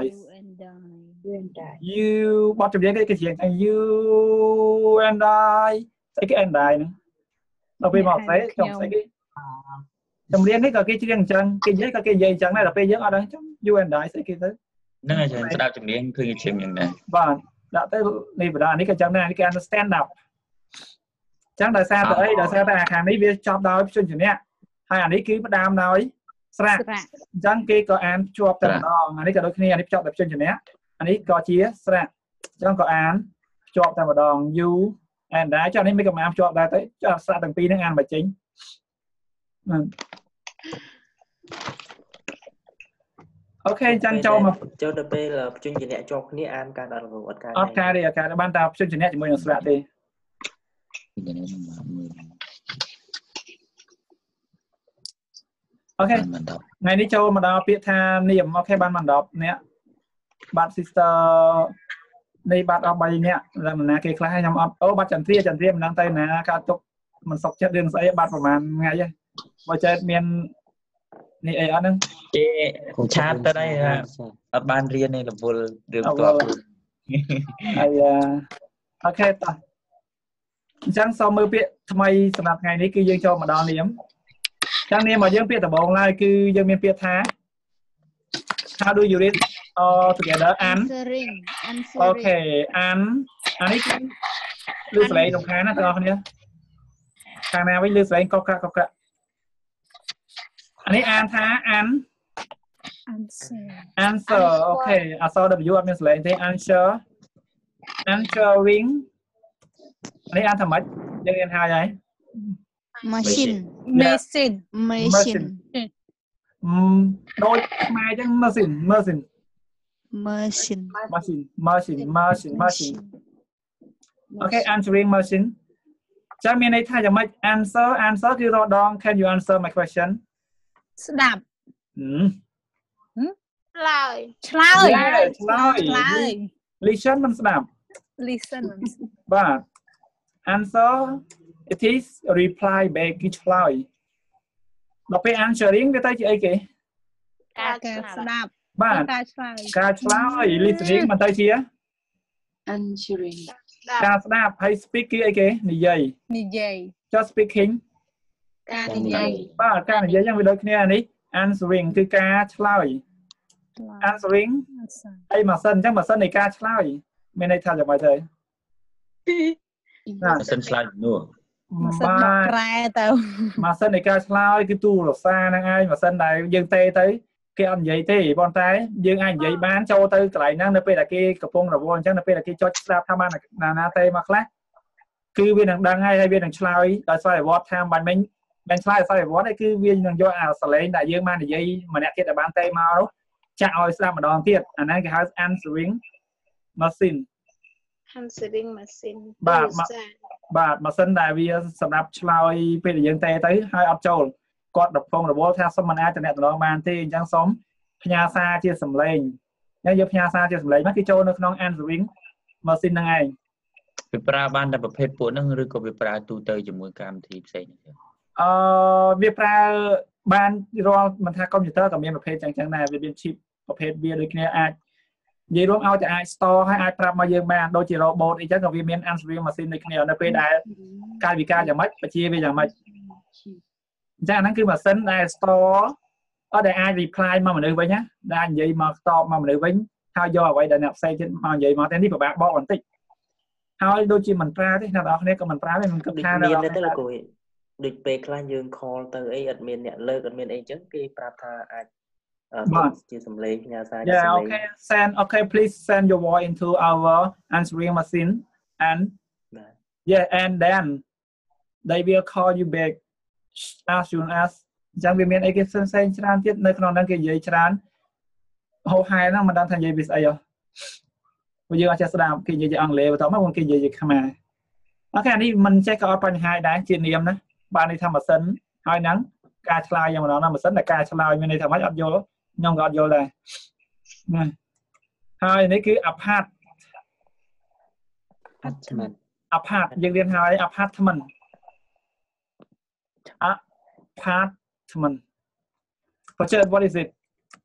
you បទចម្រៀងគេជា you and I ស្អីគេ and I ហ្នឹងដល់ពេលមកស្អីចង់ស្អីគេចម្រៀងនេះក៏គេច្រៀងអញ្ចឹងគេនិយាយក៏គេនិយាយអញ្ចឹងដែរដល់ពេលយើងអត់ដឹងចឹង you and I ស្អីគេទៅហ្នឹងហើយស្ដាប់ចម្រៀងឃើញគេច្រៀងយ៉ាងណាបាទដាក់ទៅនេះបណ្ដានេះក៏ចឹងដែរនេះគេ understand up ចឹងដោយសារតែអីដោយសារតែអាខាងនេះវាចប់ដោយព្យញ្ជនៈហើយអានេះគឺផ្ដើមដោយស្រៈអញ្ចឹងគេក៏អានជាប់តែម្ដងអានេះក៏ដូចគ្នាអានេះភ្ជាប់ដោយព្យញ្ជនៈអានេះក៏ជាស្រៈអញ្ចឹងក៏អានភ្ជាប់តែម្ដង you and I ចុះនេះមិនក៏អានភ្ជាប់ដែរទៅចុះស្រៈទាំងពីរហ្នឹងអានមកចេញអូខេអញ្ចឹងចូលដល់ពេលព្យញ្ជនៈជាប់គ្នាអានការដល់អត់ការទេបានតែព្យញ្ជនៈជាមួយនឹងស្រៈទេអូខេថ្ងៃនេះចូលមកដល់ពាក្យថានាមអូខេបានមក10នាក់បាទ sister នេះបាទអស់3នាក់ឡើងណាគេខ្លះខ្ញុំអត់អូបាទចន្ទ្រាមិនដឹងទៅណាការទុកមិនសុខចិត្តរឿងស្អីបាទប្រហែលថ្ងៃហ៎បើចេះមាននេះអីអត់ហ្នឹងគេឆាតទៅđâyអត់បានរៀនទេរវល់រឿងតបហើយអូខេតោះអញ្ចឹងសូមមើលពាក្យថ្មីសម្រាប់ថ្ងៃនេះគឺយើងចូលមកដល់នាមអញ្ចឹងនាមរបស់យើងពាក្យដំបូងឡើយគឺយើងមានពាក្យថា How do you read all together answering អូខេអានេះគឺលឺស្លេងរំខានណាបងប្អូនខាងណាវិញលឺស្លេងកកកកអានេះអានថា answer អូខេអក្សរ W អត់មានស្លេងទេ answering នេះអានថាម៉េចយើងរៀនហើយ machine ដូចខ្មែរអញ្ចឹង machine អូខេ answering machine ចាំមានន័យថាយ៉ាងម៉េច answer គឺរដង can you answer my question ស្ដាប់ឆ្លើយ listen មិនស្ដាប់ បាទ answer it is reply back គឺឆ្លើយដល់ពេល answering វាទៅជាអីគេការស្ដាប់បាទការឆ្លើយ listening មកទៅជា answering ការស្ដាប់ហើយ speak គឺអីគេនិយាយ just speaking ការនិយាយបាទការនិយាយយ៉ាងវាដូចគ្នានេះ answering គឺការឆ្លើយ answering អីម៉ាស៊ីនអញ្ចឹងម៉ាស៊ីននៃការឆ្លើយមានន័យថាយ៉ាងម៉េចទៅម៉ាស៊ីនឆ្លើយនោះម៉ាស៊ីនមកប្រែទៅម៉ាស៊ីននៃការឆ្លើយគឺទូរស័ព្ទហ្នឹងឯងម៉ាស៊ីនដែលយើងទេទៅគេអត់និយាយទេប៉ុន្តែយើងអាចនិយាយបានចូលទៅកន្លែងហ្នឹងនៅពេលដែលគេកំពុងរវល់អញ្ចឹងនៅពេលដែលគេចុចស្ដាប់ថាបានណាទេមកខ្លះគឺវានឹងដឹងហើយវានឹងឆ្លើយដោយសារវត្តថាបាញ់មិញមិនឆ្លើយដោយសារវត្តឯគឺវានឹងយកអាសលេងដែលយើងបាននិយាយម្នាក់ទៀតដែលបានទេមកនោះចាក់ឲ្យស្ដាប់ម្ដងទៀតអាហ្នឹងគេហៅ answering machine បាទម៉ាស៊ីនដែលវាសម្រាប់ឆ្លើយពេលដែលយើងទេទៅហើយអត់ចូលគាត់រពងរវល់ថាសុំមិនអាចតំណែងបានទេអញ្ចឹងសុំផ្ញើសារជាសំឡេងហើយយកផ្ញើសារជាសំឡេងមកគឺចូលនៅក្នុង answering machine ហ្នឹងឯងវាប្រើបានតែប្រភេទពួកហ្នឹងឬក៏វាប្រើទូទៅជាមួយកម្មវិធីផ្សេងទៀតវាប្រើបានរាល់មិនថាកុំព្យូទ័រក៏មានប្រភេទចឹងដែរវាមាន chip ប្រភេទវាដូចគ្នាអាចនិយាយរួមឲ្យតែអាច store ហើយអាចប្រាប់មកយើងបានដូចជា robot អីចឹងក៏វាមាន answering machine ដូចគ្នានៅពេលដែលកាយវិការយ៉ាងម៉េចបជាវាយ៉ាងម៉េចអញ្ចឹងអាហ្នឹងគឺម៉ាស៊ីនដែល store អត់ដែលអាច reply មកមនុស្សវិញណាដែលនិយាយមកតបមកមនុស្សវិញហើយយកអ្វីដែលអ្នកផ្សេងទៀតមកនិយាយមកតែនេះពិបាកបកបន្តិចហើយដូចជាមិនប្រើទេអ្នកនរគ្នាក៏មិនប្រើទេមិនគិតថាមានទេលោកគ្រូដូចពេលខ្លះយើង call ទៅអីអត់មានអ្នកលើកអត់មានអីចឹងគេប្រាប់ថាអាចជាសំឡេងផ្ញើសារជាសំឡេង okay please send your voice into our answering machine and and then they will call you back as soon as ចឹងវាមានអីគេផ្សេងច្រើនទៀតនៅក្នុងហ្នឹងគេនិយាយច្រើនហោហែហ្នឹងមិនដឹងថានិយាយពីស្អីហ៎ព្រោះយើងអត់ចេះស្ដាប់គេនិយាយជាអង់គ្លេសបន្តមកគេនិយាយជាខ្មែរអូខេអានេះមិនចេះក៏អត់បញ្ហាដែរជានាមណាបានន័យថាម៉ាស៊ីនហើយហ្នឹងការឆ្លើយយ៉ាងម្ដងណាម៉ាស៊ីនតែការឆ្លើយមានន័យថាម៉េចអត់យល់ខ្ញុំក៏អត់យល់ដែរណាហើយនេះគឺ apart យើងរៀនហើយ apartment what is it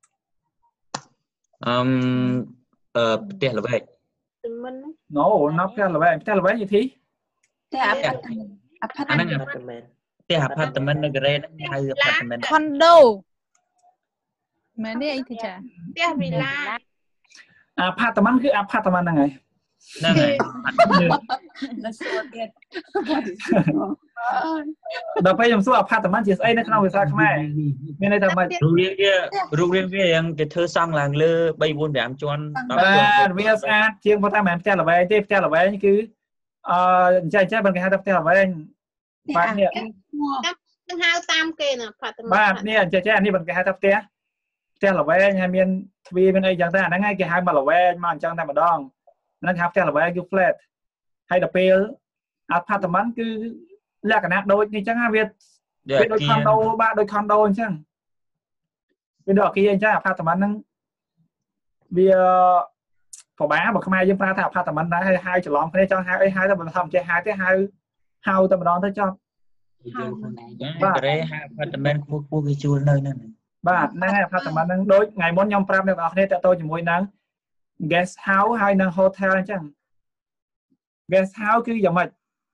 ផ្ទះល្វែង no not ផ្ទះល្វែងយីធីផ្ទះ apartment ផ្ទះ apartment នៅកូរ៉េហ្នឹងហៅ apartment condo មែនទេអីទីចាផ្ទះវិឡា apartment គឺ apartment ហ្នឹងហើយហ្នឹងហើយនៅសួរទៀតដល់ពេលខ្ញុំសួរ apartment ជាស្អីនៅក្នុងភាសាខ្មែរមានន័យថាម៉េចរូបរាងវាយ៉ាងគេធ្វើសង់ឡើងលើ3 4 5ជាន់បាទវាស្អាតជាងប៉ុន្តែមិនមែនផ្ទះល្វែងទេផ្ទះល្វែងគឺអញ្ចឹងបើគេហៅថាផ្ទះល្វែងបាទនេះនឹងហៅតាមគេណា apartment បាទនេះអញ្ចឹងនេះបើគេហៅថាផ្ទះល្វែងហើយមានទ្វារមានអីចឹងទៅអាហ្នឹងហើយគេហៅមកល្វែងមកអញ្ចឹងតែម្ដងហ្នឹងហៅផ្ទះល្វែងគឺ flat ហើយដល់ពេល apartment គឺលក្ខណៈដូចនេះចឹងវាដូច condo បាទដូច condo អញ្ចឹងវាដូចអគារអញ្ចឹង apartment ហ្នឹងវាប្រហែលបើខ្មែរយើងប្រើថា apartment ដែរហើយហៅច្រឡំគ្នាចង់ហៅអីហៅតែបើថាមិនចេះហៅទេហៅតែម្ដងទៅចប់យើងកូរ៉េហៅ apartment ខ្ពស់គេជួលនៅហ្នឹងបាទហ្នឹងហើយ apartment ហ្នឹងដូចថ្ងៃមុនខ្ញុំប្រាប់អ្នកនរគ្នាតើតើជាមួយនឹង guest house ហើយនឹង hotel អញ្ចឹង guest house គឺយ៉ាងម៉េច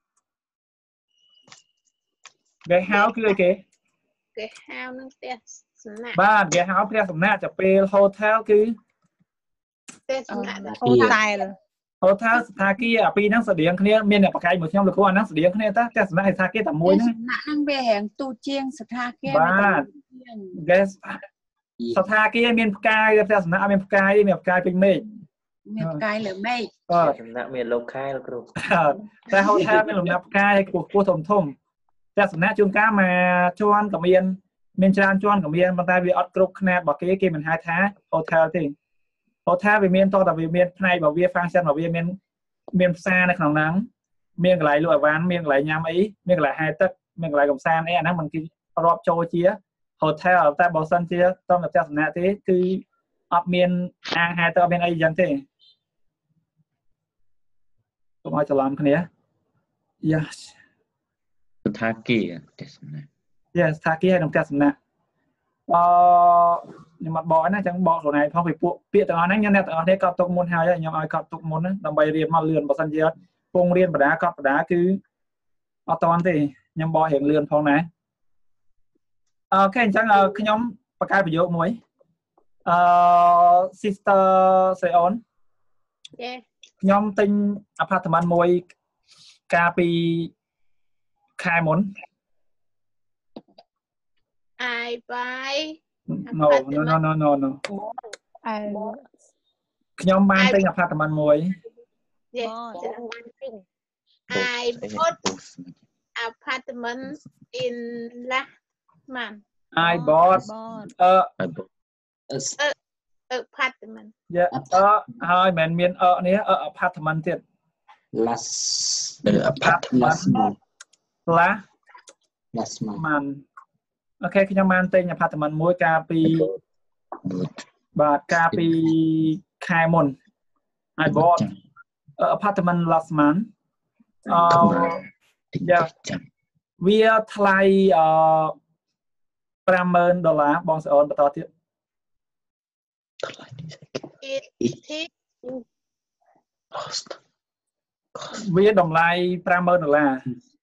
guest house គឺអីគេ guest house នឹងផ្ទះសំណាក់បាទ guest house ផ្ទះសំណាក់ទៅពេល hotel គឺផ្ទះសំណាក់ hotel សថាគារអាពីរហ្នឹងស្តៀងគ្នាមានអ្នកបកកាយមួយខ្ញុំលោកគ្រូអាហ្នឹងស្តៀងគ្នាតាផ្ទះសំណាក់សថាគារតែមួយហ្នឹងហ្នឹងវារៀងទូជាងសថាគារបាទ guest សថាគារមានផ្កាយផ្ទះសំណាក់មានផ្កាយមានផ្កាយពេញមេឃមានផ្កាយលើមេឃសំណាក់មានលោកខែលោកគ្រូតែ hotel មានលំដាប់ផ្កាយខ្ពស់ធំធំផ្ទះសំណាក់ជួនកាលមកជាន់ក៏មានច្រើនជាន់ក៏មានប៉ុន្តែវាអត់គ្រប់ຂະຫນាតរបស់គេមិនហៅថា hotel ទេ hotel វាមានតតែវាមានផ្នែករបស់វា function របស់វាមានផ្សារនៅក្នុងហ្នឹងមានកន្លែងលក់អីវ៉ាន់មានកន្លែងញ៉ាំអីមានកន្លែងហែលទឹកមានកន្លែងកំសាន្តអីអាហ្នឹងมันគឺរាប់ចូលជា hotel តែបើសិនជាតំផ្ទះសំណាក់ទេគឺអត់មានអាងហែលទឹកអត់មានអីយ៉ាងទេកុំឲ្យច្រឡំគ្នា Yes សថាគារផ្ទះសំណាក់ Yes សថាគារហើយនឹងផ្ទះសំណាក់ខ្ញុំអត់បកណាអញ្ចឹងបកខ្លួនឯងផងពីពួកពាក្យទាំងអស់ហ្នឹងខ្ញុំអ្នកទាំងអស់គ្នាកត់ទុកមុនហើយខ្ញុំឲ្យកត់ទុកមុនដើម្បីរៀនមកលឿនបើសិនជាពងរៀនបដាកត់បដាគឺអត់តាន់ទេខ្ញុំបករៀងលឿនផងណាអូខេអញ្ចឹងខ្ញុំបង្កើតប្រយោគមួយsister say on ខ្ញុំទិញ apartment មួយកាលពីខែមុន I buy No ខ្ញុំបានទិញ apartment មួយ Yes I bought apartment in last month I bought apartment ហើយមិនមាននេះ apartment ទៀត last month អូខេខ្ញុំបានទិញ apartment មួយកាលពីបាទកាលពីខែមុន I bought apartment last month វាថ្លៃ$50,000បងស្អូនបន្តទៀតវាតម្លៃ$50,000 តម្លៃ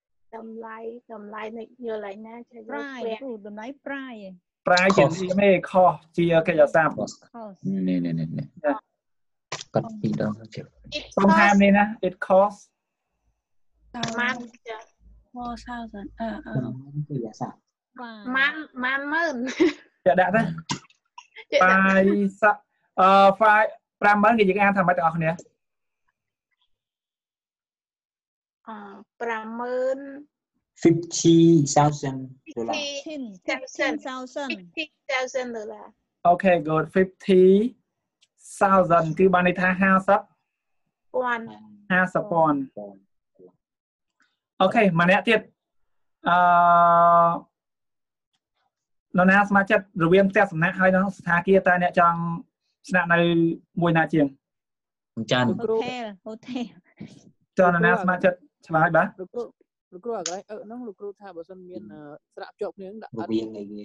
នៅយល់ហើយណាចាប្រាយតម្លៃប្រាយជាមេខុសជាកិច្ចស័ព្ទនេះកាត់ពីរដងជិះសំខាន់នេះណា it cost ម៉ានចា 4,000 គឺយ៉ាសាម៉ានចាដាក់ទៅបាយសា$5,000គេយើងអានថាម៉េចទាំងអស់គ្នា $50,000 Okay good 50,000គឺបានន័យថា50,000អូខេម្នាក់ទៀតនរណាស្ម័គ្រចិត្តរវាងផ្ទះសំណាក់ហើយនឹងសថាគារតើអ្នកចង់ស្នាក់នៅមួយណាជាងចាន hotel ចង់នរណាស្ម័គ្រចិត្តឆ្លើយបាទលោកគ្រូអាកន្លែងហ្នឹងលោកគ្រូថាបើសិនមានស្រាក់ជាប់គ្នាដាក់រវាងអីគេ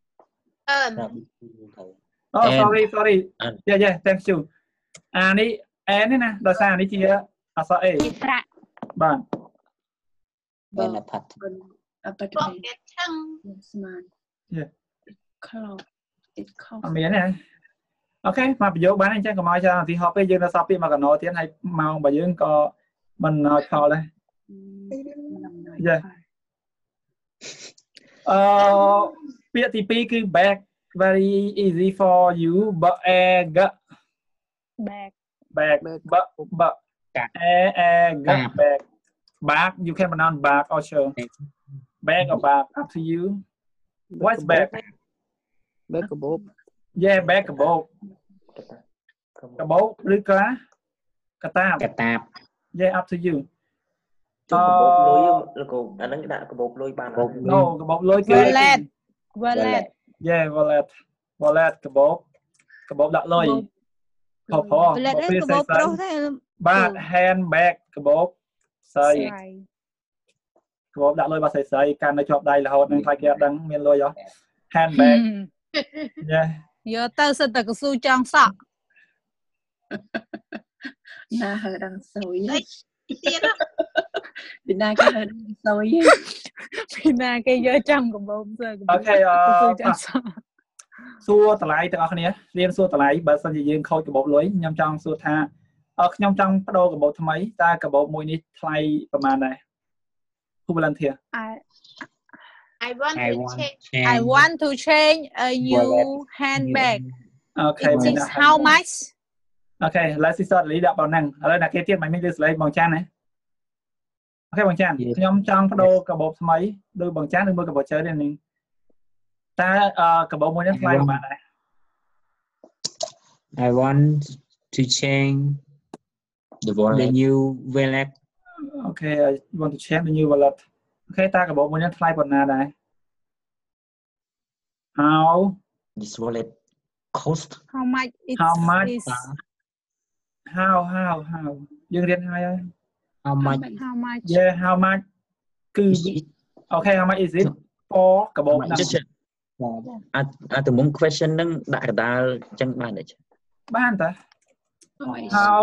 sorry yeah thank you អានេះ n នេះណាដោយសារអានេះជាអក្សរ a ស្រាក់បាទបាន apartment ឆឹង smart cloud it cost អត់មានទេអូខេមកប្រយោគបានអញ្ចឹងកុំឲ្យច្រើននាទីហប់ទេយើងនៅសល់ពាក្យមកកណោទៀតហើយម៉ោងរបស់យើងក៏មិនឲ្យផលដែរពាក្យទី2គឺ back very easy for you but back back you can pronounce back also back or back up to you what's back កបោប yeah back កបោបឬក៏កតាប yeah up to you កបោបលុយលោកគ្រូអាហ្នឹងដាក់កបោបលុយបាន No កបោបលុយគឺ wallet yeah wallet កបោបដាក់លុយផ wallet កបោបប្រុសទេបាទ handbag កបោបស្អីកបោបដាក់លុយបាទស្អីកាន់នៅជាប់ដៃរហូតនឹងខ្លាចគេអត់ដឹងមានលុយហ៎ handbag Yeah យកទៅសិតតែកស៊ូចង់សក់ណាហើដល់សុយទៀតពីណាគេហើដល់សុយពីណាគេយកចាំកំបោមសើអូខេសួរតម្លៃទាំងអស់គ្នារៀនសួរតម្លៃបើសិនជាយើងខូចកាបូបលុយខ្ញុំចង់សួរថាខ្ញុំចង់បដូរកាបូបថ្មីតើកាបូបមួយនេះថ្លៃប្រហែលដែរ Who volunteer I want to change a new handbag Okay it is how much Okay let's start លីដាក់បងហ្នឹងឥឡូវអ្នកគេទៀតមិនមានលើស្លេកបងចាន់ណាអូខេបងចាន់ខ្ញុំចង់បដូរកាបូបថ្មីដូចបងចាន់ឬមើលកាបូបជើនេះតើកាបូបមួយហ្នឹងថ្លៃប្រហែលដែរ I want to change the new wallet Okay I want to change the new wallet អូខេតើកាបូបមួយហ្នឹងថ្លៃប៉ុណ្ណាដែរ How this wallet cost how much it is how យើងរៀនហើយ how much Yeah how much គឺអូខេ how much is it for កាបូបហ្នឹងអាទំនង question ហ្នឹងដាក់កដាលអញ្ចឹងបានទេបានតា How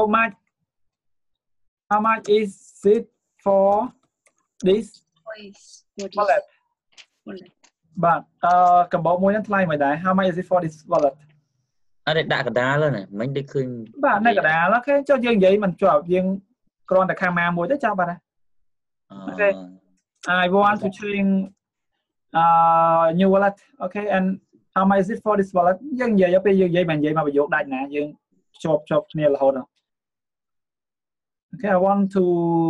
much is it for this wallet បាទកាបូបមួយហ្នឹងថ្លៃមិនដែរ How much is it for this wallet អត់ដាក់កដាលណាមិញដូចឃើញបាទនៅកដាលអូខេចុះយើងនិយាយមិនជាប់យើងគ្រាន់តែខាងម៉ាមួយទៅចប់បាត់ហើយអូខេ I want to change new wallet okay and how much is it for this wallet យើងនិយាយទៅពេលយើងនិយាយមិននិយាយមកប្រយោគដាច់ណាយើងជាប់គ្នារហូត Okay I want to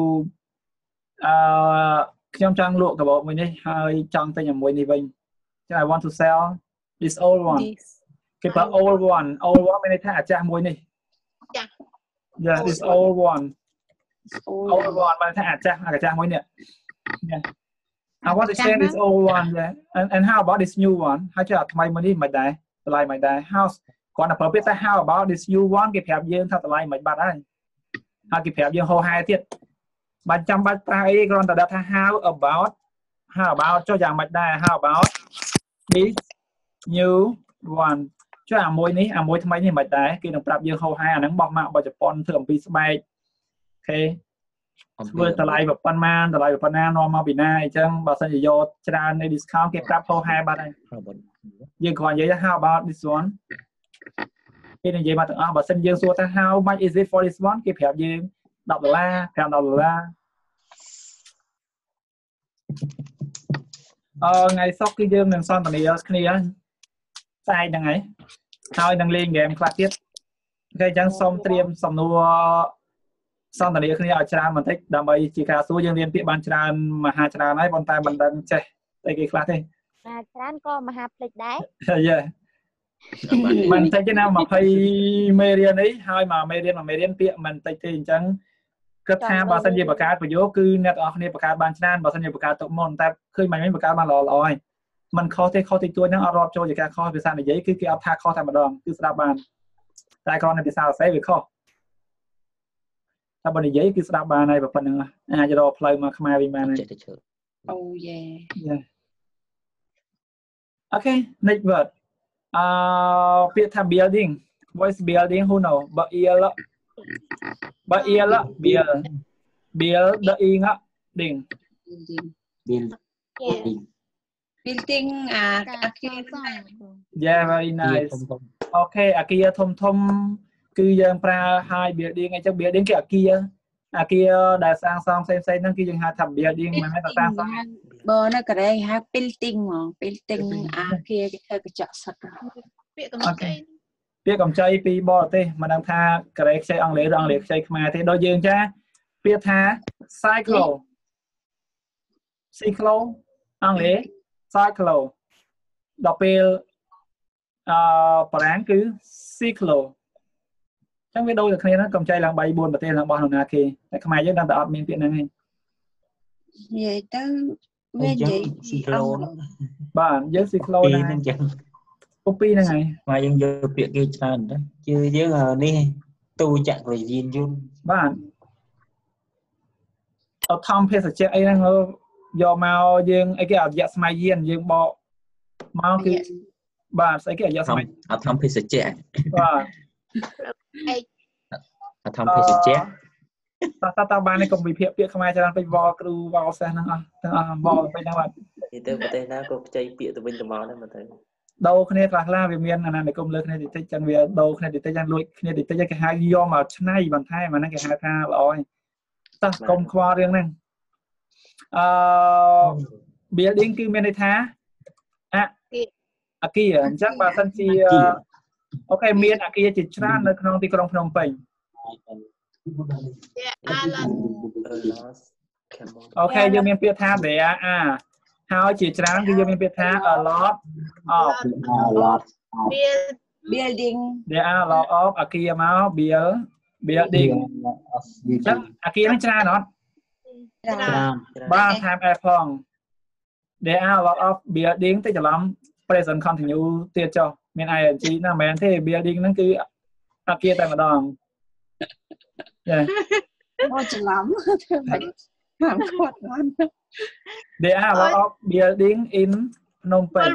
ខ្ញុំចង់លក់កាបូបមួយនេះហើយចង់ទិញមួយនេះវិញចឹង I want to sell this old one គេប្រើ old one មានន័យថាអាចាស់មួយនេះចា Yeah this old one បានថាអាចាស់មួយនេះ Yeah I want to change this old one yeah and how about this new one ហើយចុះថ្មីមួយនេះមិនដែរតម្លៃមិនដែរ How គាត់តែប្រើពាក្យថា how about this new one គេប្រាប់យើងថាតម្លៃមិនបាត់ហើយហើយគេប្រាប់យើងហោហែទៀតបាច់ចាំបាច់ប្រើអីគ្រាន់តែដាក់ថា how about ចុះយ៉ាងម៉េចដែរ how about this new one ចុះអាមួយនេះអាមួយថ្មីនេះមិនដែរគេនឹងប្រាប់យើងហោហែអាហ្នឹងបោះម៉ាករបស់ជប៉ុនធ្វើអំពីស្បែកអូខេធ្វើតម្លៃប៉ុណ្ណានាំមកពីណាអញ្ចឹងបើសិនជាយកច្រើននៃ discount គេប្រាប់ហោហែបាត់ហើយយើងគ្រាន់និយាយថា how about this one គេនិយាយមកទាំងអស់បើសិនយើងសួរថា how much is it for this one គេប្រាប់យើង$10 $5 ថ្ងៃសុក្រគឺយើងនឹងសន្ទនាគ្នាស្អែកហ្នឹងហើយហើយនឹងលេងហ្គេមខ្លះទៀតគេអញ្ចឹងសូមត្រៀមសំណួរសន្ទនាគ្នាឲ្យច្រើនបន្តិចដើម្បីជាការសួរយើងរៀនពាក្យបានច្រើនមហាច្រើនហើយប៉ុន្តែមិនដឹងចេះតែគេខ្លះទេច្រើនក៏មហាផ្លេចដែរ Yeah មិនតិចទេណា20មេរៀននេះហើយមកមេរៀនពាក្យមិនតិចទេអញ្ចឹងគិតថាបើសិនជាបង្កើតប្រយោគគឺអ្នកទាំងអស់គ្នាបង្កើតបានច្រើនបើសិនជាបង្កើតទុកមុនតែឃើញមិនបង្កើតបានល្អហើយមិនខុសទេខុសតិចតួចហ្នឹងអត់រាប់ចូលជាការខុសភាសានិយាយគឺគេអត់ថាខុសតែម្ដងគឺស្ដាប់បានតែគ្រាន់តែភាសាសរសេរវាខុសតែបើនិយាយគឺស្ដាប់បានហើយប៉ុណ្្នឹងអាចរកផ្លូវមកខ្មែរវិញបានហើយអូយេ Okay next word ពាក្យថា building voice building who know building building Yeah very nice Okay អាគារធំគឺយើងប្រើឲ្យ building អីចឹង building គេអាគារដែលសាងសង់ផ្សេងហ្នឹងគឺយើងហៅថា building មិនមែនតែសាងសង់បើនៅកន្លែងហៅ building ហ្មង building អាគារគេធ្វើកញ្ចក់សុទ្ធពាក្យកម្ចីពាក្យកម្ចីពីបរទេសមិនដឹងថាកូរ៉េខ្ចីអង់គ្លេសឬអង់គ្លេសខ្ចីខ្មែរទេដូចយើងចាពាក្យថា cyclo អង់គ្លេស cyclo ដល់ពេលបារាំងគឺ cyclo ចឹងវាដូចតែគ្នាហ្នឹងកម្ចីឡើង3 4ប្រទេសឡើងរបស់នរណាគេតែខ្មែរយើងដឹងតែអត់មានពាក្យហ្នឹងទេនិយាយទៅវានិយាយ cyclo បាទយើង cyclo ហ្នឹងចឹងពីហ្នឹងហើយមកយើងយកពាក្យគេច្រើនទៅជឿយើងនេះទូចក្រយានយន្តបាទអត់ធំភេសជ្ជៈអីហ្នឹងយកមកយើងអីគេអត់យៈស្មៃយានយើងបកមកគឺបាទស្អីគេអាយុសម័យអត់ធម្មភេសជ្ជៈបាទអត់ធម្មភេសជ្ជៈតើបាននេះកុំវិភាគពាក្យខ្មែរច្រើនពេកវល់គ្រូវល់សេះហ្នឹងអស់ទាំងអស់វល់ពេកហ្នឹងបាទនិយាយទៅប្រទេសណាក៏ខ្ចីពាក្យទៅវិញទៅមកដែរមើលទៅដូរគ្នាខ្លះវាមានអាណានិគមលើគ្នាតិចចឹងវាដូរគ្នាតិចចឹងលួចគ្នាតិចគេហៅយកមកឆ្នៃបន្ថែមអាហ្នឹងគេហៅថាល្អហើយតោះកុំខ្វល់រឿងហ្នឹងbuilding គឺមានន័យថាអគារអញ្ចឹងបើសិនជាអូខេមានអគារជាច្រើននៅក្នុងទីក្រុងភ្នំពេញអូខេយើងមានពាក្យថា there are ហើយជាច្រើនគឺយើងមានពាក្យថា a lot of building there are a lot of អគារមក building អញ្ចឹងអគារហ្នឹងច្រើនអត់បាទថែម f ផង there are a lot of building ទៅច្រឡំ present continue ទៀតចុះមាន ing ណាមិនមែនទេ building ហ្នឹងគឺអគារតែម្ដងចាអូច្រឡំហាមគាត់បាន there are a lot of building in Phnom Penh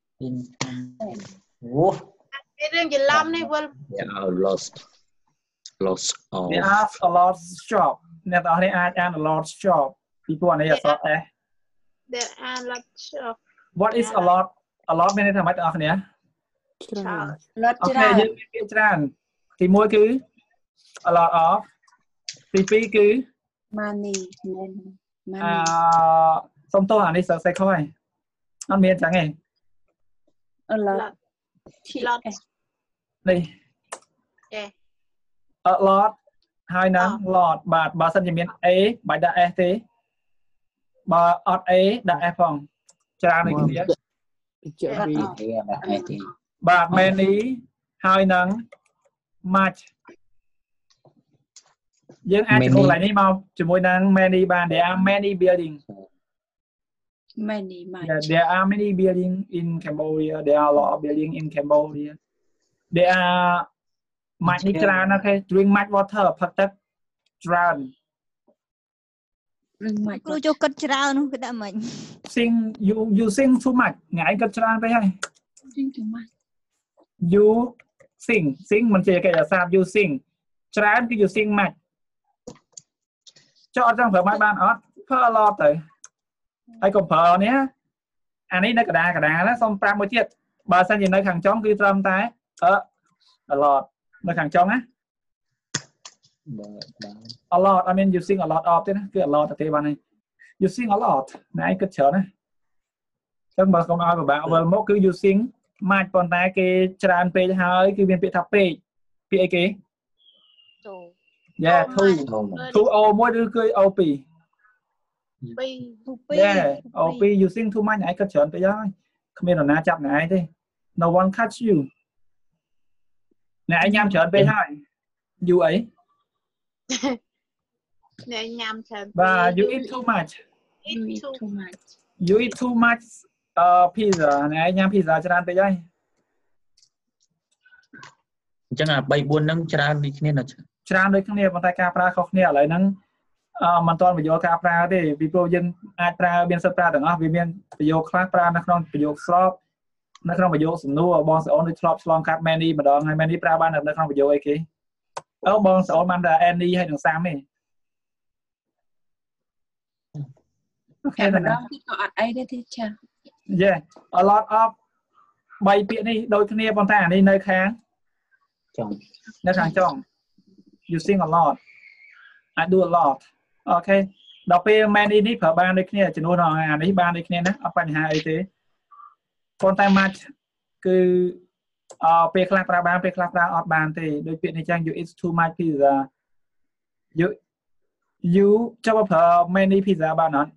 អូរឿងច្រឡំនេះវិល lost of there are a lot shop អ្នកទាំងអស់នេះអាចអាន a lot shop ពីព្រោះអានេះអក្សរ s there are lot shop what is a lot មានន័យថាម៉េចទាំងអស់គ្នា lot អូខេយើងមានពាក្យច្រើនទី1គឺ a lot of ទី2គឺ money សុំទោសអានេះសរសេរខុសហើយអត់មានចឹងទេ a lot នេះ a lot ហើយនឹង lot បាទបើសិនជាមាន a បាច់ដាក់ s ទេបើអត់ a ដាក់ s ផងច្រើនដូចគ្នាបាទ many ហើយនឹង much យើងអាចចំនួនកន្លែងនេះមកជាមួយនឹង many បាន there are many building there are many building in Cambodia there are a lot of building in Cambodia there are much នេះច្រើនណាស់គេ drink much water ផឹកទឹកច្រើនគ្រូចូលគិតច្រើននោះគេដាក់មិន sing you sing too much ថ្ងៃគិតច្រើនពេកហើយ sing too much you sing មិនជាគេអាសាប you sing ច្រើនគឺ you sing much ចុះអត់ចង់ប្រើបានអត់ប្រើ a lot ទៅហើយកុំប្រើនេះអានេះនៅកដាណាសុំប្រាប់មួយទៀតបើសិនជានៅខាងចុងគឺត្រឹមតែ a lot នៅខាងចុងណា a lot I mean you sing a lot of ទេណាគឺ a lot ទេបានហើយ you sing a lot ណែឯងគិតច្រើនណាចឹងបើកុំឲ្យពិបាកវិលមកគឺ you sing much ប៉ុន្តែគេច្រើនពេកហើយគឺមានពាក្យថាពេកពាក្យអីគេ yeah too o មួយឬគឺ op yeah op you sing too much ឯងគិតច្រើនពេកហើយគ្មាននរណាចាប់ណែឯងទេ no one catch you ណែឯងញ៉ាំច្រើនពេកហើយ you អីណែញ៉ាំច្រើនបាទ you eat too much you eat too much pizza ណែឯងញ៉ាំ pizza ច្រើនពេកហើយអញ្ចឹងអា3 4ហ្នឹងច្រើនដូចគ្នាណាច្រើនដូចគ្នាប៉ុន្តែការប្រើខុសគ្នាឥឡូវហ្នឹងមិនទាន់បញ្យល់ការប្រើទេពីព្រោះយើងអាចប្រើមានសិទ្ធិប្រើទាំងអស់វាមានប្រយោគខ្លះប្រើនៅក្នុងប្រយោគស្របនៅក្នុងប្រយោគសំណួរបងស្អូនដូចធ្លាប់ឆ្លងកាត់ many ម្ដងហើយ many ប្រើបាននៅក្នុងប្រយោគអីគេបងស្អូនបានតែ any ហើយនឹងសាំទេអូខេម្ដងទៀតក៏អត់អីទេទេចា Yeah a lot of 3ពាក្យនេះដូចគ្នាប៉ុន្តែអានេះនៅខាងចុងនៅខាងចុង you sing a lot I do a lot អូខេដល់ពេល many នេះប្រើបានដូចគ្នាចំនួនអានេះបានដូចគ្នាណាអត់បញ្ហាអីទេប៉ុន្តែ much គឺពេលខ្លះប្រើបានពេលខ្លះប្រើអត់បានទេដូចពាក្យនេះចឹង you eat too much pizza you ចាប់ប្រើ many pizza បានអត់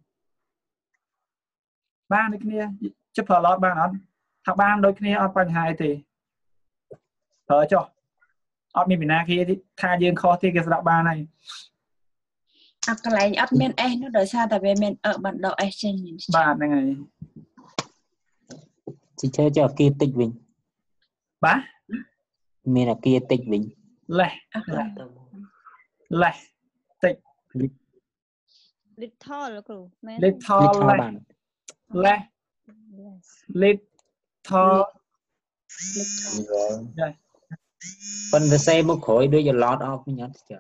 បានដូចគ្នាចាប់ប្រើ lot បានអត់ថាបានដូចគ្នាអត់បញ្ហាអីទេប្រើចុះអត់មានពីណាគេថាយើងខុសទេគេស្ដាប់បានហើយអត់កន្លែងអត់មាន s នោះដោយសារតែវាមានបានដក s ចេញបាទហ្នឹងហើយជីឈើចុះអគារតិចវិញបាទមានអគារតិចវិញលេះតិច little គ្រូមែន little លេះ little ប៉ុន្តែសេមកក្រោយដូច a lot of ញ៉ាំចា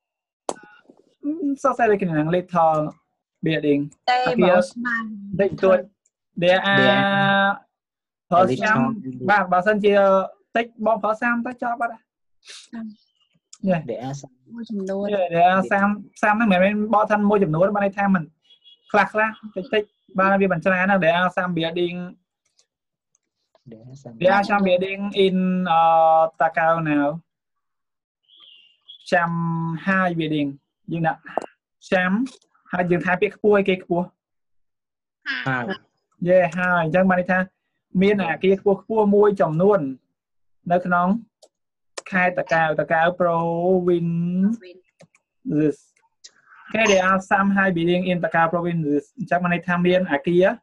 so say like in little building តែមកស្មានតិចតួច there are ប្រើសាំបាទបើសិនជាតិចបងប្រើសាំទៅចប់អត់ there are មួយចំនួន there are សាំហ្នឹងមិនមែនបកថាមួយចំនួនបានន័យថាមិនខ្លះតិចបានវាមិនច្រើនណា there are some building there are some building in Takao now ចាំ high building យើងដាក់ចាំហើយយើងថាពាក្យខ្ពស់ឲ្យគេខ្ពស់ yeah ហើយអញ្ចឹងបានន័យថាមានអាគារខ្ពស់មួយចំនួននៅក្នុងខេត្តតាកែវ province okay there are some high building in Takao province អញ្ចឹងបានន័យថាមានអាគារ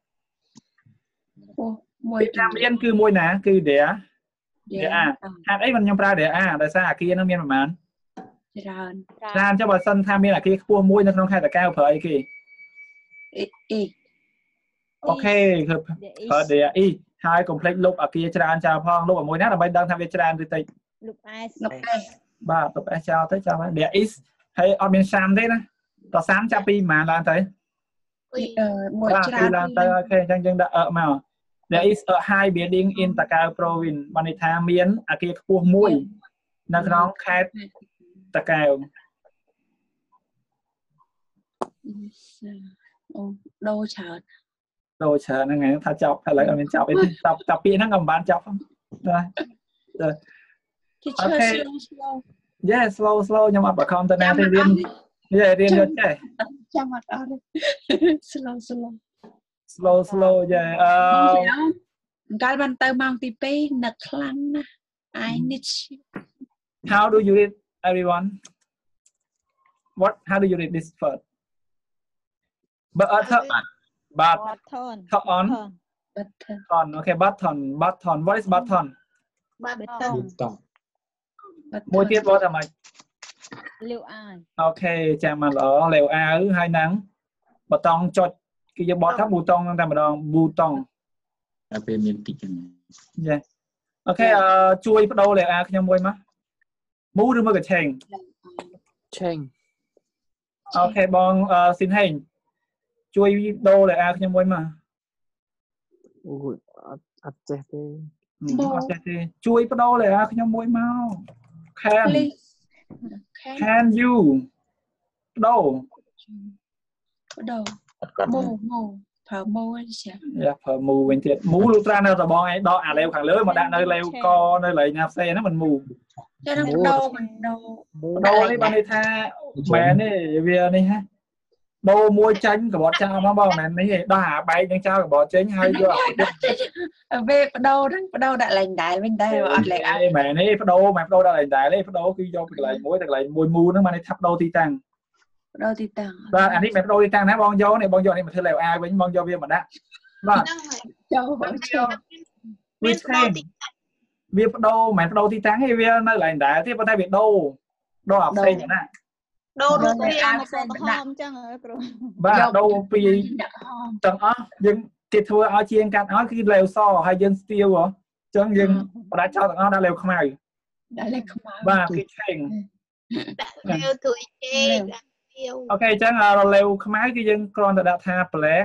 មួយតាមមានគឺមួយណាគឺ there ហេតុអីមិនខ្ញុំប្រើ there ដោយសារអាគារនោះមានប្រមាណច្រើនចុះបើសិនថាមានអាគារខ្ពស់មួយនៅក្នុងខេត្តតាកែវប្រើអីគេអូខេគឺប្រើ there ហើយកុំភ្លេចលុបអាគារច្រើនចោលផងលុបមួយណាដើម្បីដឹងថាវាច្រើនឬតិចលុប S បាទលុប S ចោលទៅចាំហើយ there is ហើយអត់មានសាំទេណាតសាំចាប់ពីប្រហែលឡើងទៅមួយច្រើនឡើងទៅអូខេអញ្ចឹងយើងដាក់មក there is a high building in Takao province បានន័យថាមានអាគារខ្ពស់មួយនៅក្នុងខេត្តតាកែវអូដូរច្រើនហ្នឹងហើយថាចប់ឥឡូវអត់មានចប់អីទេចាប់ពីហ្នឹងក៏មិនបានចប់ផងអូខេ yes slow ខ្ញុំអត់បខំទៅណាទេរៀនយកចេះចាំអត់អត់ slow យ៉ាកាលបានទៅម៉ោងទី2នឹកខ្លាំងណាស់ I need how do you read everyone how do you read this word button okay button what is button មួយទៀតបត់តែម៉េចលាវអាវអូខេចាំមកល្អលាវអាវហើយហ្នឹងបតង់ចុចគឺយើងបត់ថាប៊ូតុងតែម្ដងប៊ូតុងតែពេលមានតិចហ្នឹងយេអូខេជួយបដូរលាវអាវខ្ញុំមួយមកមូឬមកកឆេងអូខេបងស៊ីនហេងជួយដូរលាវអាវខ្ញុំមួយមកអូអត់ចេះទេជួយបដូរលាវអាវខ្ញុំមួយមក can you បដូរប្រើម៉ូចាប្រើមូវិញទៀតមូលុត្រានៅតែបងឯងដកអាលេវខាងលើមកដាក់នៅលេវកនៅលេងណាផ្សេងហ្នឹងមិនមូចានឹងបដូរនេះបានន័យថាមែនទេវានេះហ៎ដូរមួយចាញ់កបត់ចោលមកបងមែននេះទេដោះអាបែកនឹងចោលកបត់ចេញហើយយកវាបដូរហ្នឹងបដូរដាក់លេងដែរវិញដែរអត់លេងអីមែនទេបដូរដាក់លេងដែរទេបដូរគឺយកពីកន្លែងមួយទៅកន្លែងមួយមូហ្នឹងបានន័យថាបដូរទីតាំងបាទអានេះមិនបដូរទីតាំងណាបងយកនេះមកធ្វើលេវអាវវិញបងយកវាមកដាក់បាទចូលវាបដូរមិនបដូរទីតាំងទេវានៅកន្លែងដែរទេប៉ុន្តែវាដូរអាផ្សេងណាដូររូបរាងមកក្រហមអញ្ចឹងគ្រូបាទដូរពីទាំងអស់យើងគេធ្វើឲ្យជាងកាត់ឲ្យគឺលេវសហើយយើងស្ទាវអញ្ចឹងយើងបដាច់ចោលទាំងអស់ដាក់លេវខ្មៅបាទគឺឆេងដាក់លេវទួយជេកអូខេអញ្ចឹងលេវខ្មៅគឺយើងគ្រាន់តែដាក់ថា black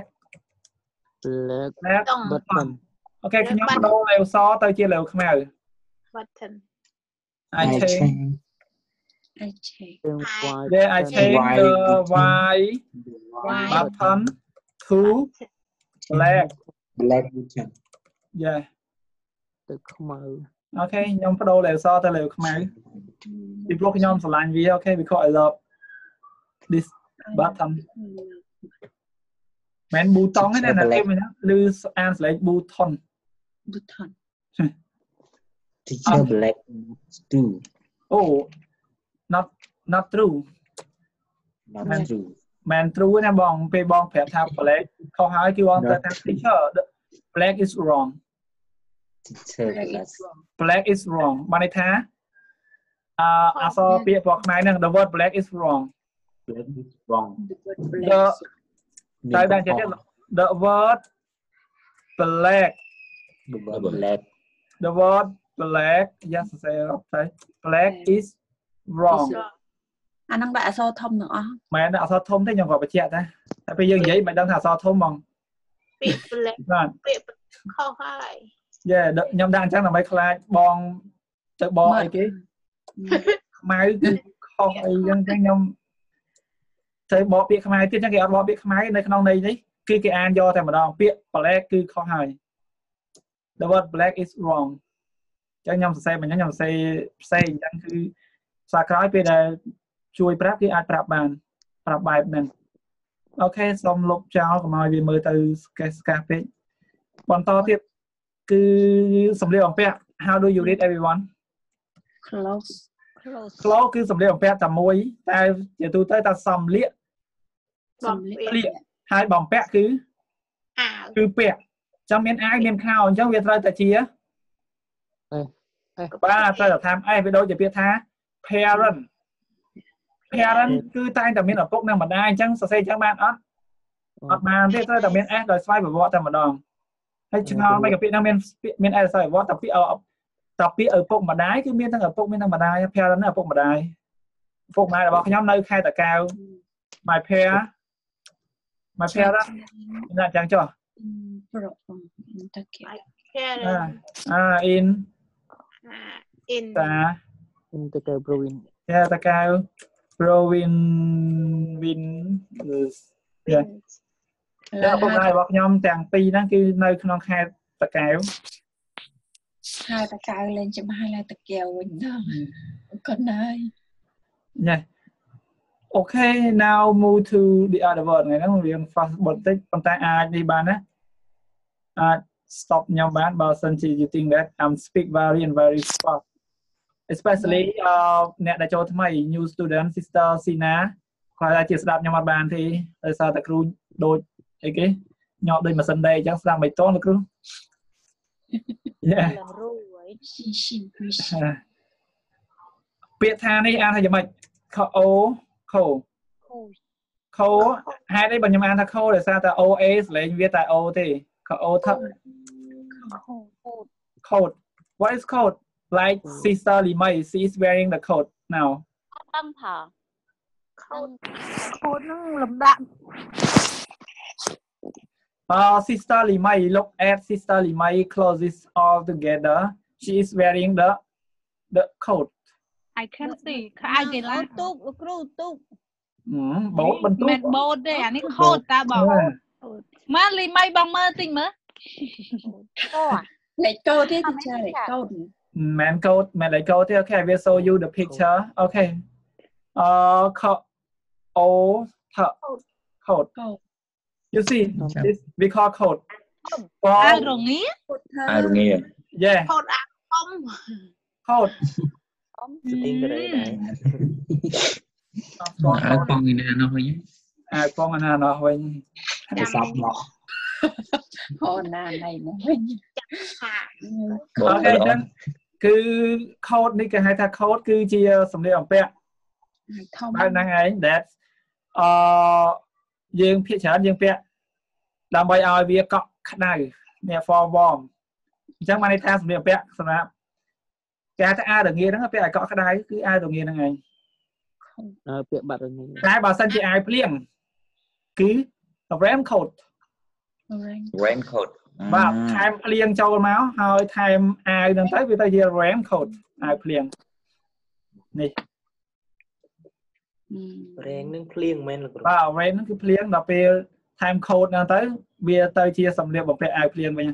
button អូខេខ្ញុំបដូរលេវសទៅជាលេវខ្មៅ button I change I change I change the white button to black button yeah ទៅខ្មៅអូខេខ្ញុំបដូរលេវសទៅលេវខ្មៅពីព្រោះខ្ញុំស្រឡាញ់វាអូខេ because I love this button មិនប៊ូតុងទេណាគេមិនឮអានស្លេកប៊ូថុន teacher black too oh not true មែន true ណាបងពេលបងប្រាប់ថា black ខុសហើយគឺបងទៅថា teacher black is wrong black is wrong បានន័យថាអក្សរពាក្យពណ៌ខ្មែរហ្នឹង the word black is wrong the word black the word black yes say okay black is wrong អាហ្នឹងដាក់អក្សរធំទាំងអស់មែនដាក់អក្សរធំទេខ្ញុំក៏បញ្ជាក់ដែរតែពេលយើងនិយាយមិនដឹងថាអក្សរធំហ្មងពាក្យ black បាទពាក្យខុសហើយខ្ញុំដាក់អញ្ចឹងដើម្បីខ្លាចបងទៅបងអីគេខ្មៅគឺខុសអីចឹងខ្ញុំទៅបកពាក្យខ្មែរទៀតចឹងគេអត់បកពាក្យខ្មែរនៅក្នុងន័យនេះគឺគេអានយកតែម្ដងពាក្យ black គឺខុសហើយ the word black is wrong ចឹងខ្ញុំសរសេរមិនចឹងខ្ញុំសរសេរផ្សេងអញ្ចឹងគឺភាសាក្រោយពេលដែលជួយប្រាប់គេអាចប្រាប់បានប្រាប់បែបហ្នឹងអូខេសូមលុបចោលកុំឲ្យវាមើលទៅស្កាសពេកបន្តទៀតគឺសម្លៀកបំពាក់ how do you read everyone close គឺសម្លៀកបំពាក់តែមួយតែជាទូទៅតែសម្លៀកហើយបំពាក់គឺអាវគឺពាក់ចាំមានអាវមានខោអញ្ចឹងវាត្រូវតែជាបាទត្រូវតែថាវាដូចជាពាក្យថា parent គឺតែងតែមានឪពុកនិងម្ដាយអញ្ចឹងសរសេរអញ្ចឹងបានអត់បានទេត្រូវតែមាន s ដោយស្វ័យប្រវត្តិតែម្ដងហើយឆ្ងល់មិនក៏ពាក្យហ្នឹងមាន s ដោយស្វ័យប្រវត្តិតែពាក្យឪពុកម្ដាយគឺមានទាំងឪពុកមានទាំងម្ដាយ parent ឪពុកម្ដាយរបស់ខ្ញុំនៅខេត្តតាកែវ my parent ណាចឹងចុះin តាកែវ province តាកែវ province តែពុកម្ដាយរបស់ខ្ញុំទាំងពីរហ្នឹងគឺនៅក្នុងខេត្តតាកែវហើយតាកែវលេងច្បាស់ហើយតាកែវវិញដល់កូនហើយណែ Okay now move to the other word ហ្នឹងរៀង fast បន្តិចប៉ុន្តែអាចនេះបានណាអាច stop ខ្ញុំបានបើសិនជា you think that I'm speak very fast especially អ្នកដែលចូលថ្មី new student sister Sina គាត់អាចជាស្ដាប់ខ្ញុំអត់បានទេដោយសារតែគ្រូដូចអីគេញ៉ោដូចម៉ាស៊ីនដេរអញ្ចឹងស្ដាប់មិនតលោកគ្រូពាក្យថានេះអានថាយ៉ាងម៉េចខោហេតុអីបើខ្ញុំអានថាខោដោយសារតែ OA សលេងវាតែ O ទេខោថឹក coat what is coat like sister Limay she is wearing the coat now ដឹងថា coat ហ្នឹងលំដាក់ sister Limay look at sister Limay clothes all together she is wearing the coat I can see ខោគេឡាទូកលោកគ្រូទូកបោតបន្ទុកមិនបោតទេអានេះខូតតាបងមកលីម៉ៃបងមើលតិចមើលលេខកូដទេចាលេខកូដមែនកូដមែនលេខកូដទេ Okay I will show you the picture Okay code you see this we call code អារងា yeah ខូតអាអ៊ំ code ស្ទីងទៅដែរអាប៉ងឯណានោះវិញអាប៉ងឯណានោះវិញទៅសាប់មកអូណាណៃនោះវិញអូខេចឹងគឺ code នេះគេហៅថា code គឺជាសម្លៀកបំពាក់ធំហ្នឹងឯង that យើងភាគច្រើនយើងពាក់ដើម្បីឲ្យវាកក់ក្ដៅនេះ for warm អញ្ចឹងបានន័យថាសម្លៀកបំពាក់សម្រាប់គេថាអាវរងាហ្នឹងពាក់ឲ្យកក់ក្ដៅគឺអាវរងាហ្នឹងឯងពាក់បាត់រងាតែបើសិនជាអាវភ្លៀងគឺ raincoat បាទថែមភ្លៀងចូលមកហើយថែមអាវហ្នឹងទៅវាទៅជា raincoat អាវភ្លៀងនេះ rain នឹងភ្លៀងមែនលោកគ្រូបាទ rain ហ្នឹងគឺភ្លៀងដល់ពេលថែម coat ហ្នឹងទៅវាទៅជាសម្លៀកបំពាក់អាវភ្លៀងវិញ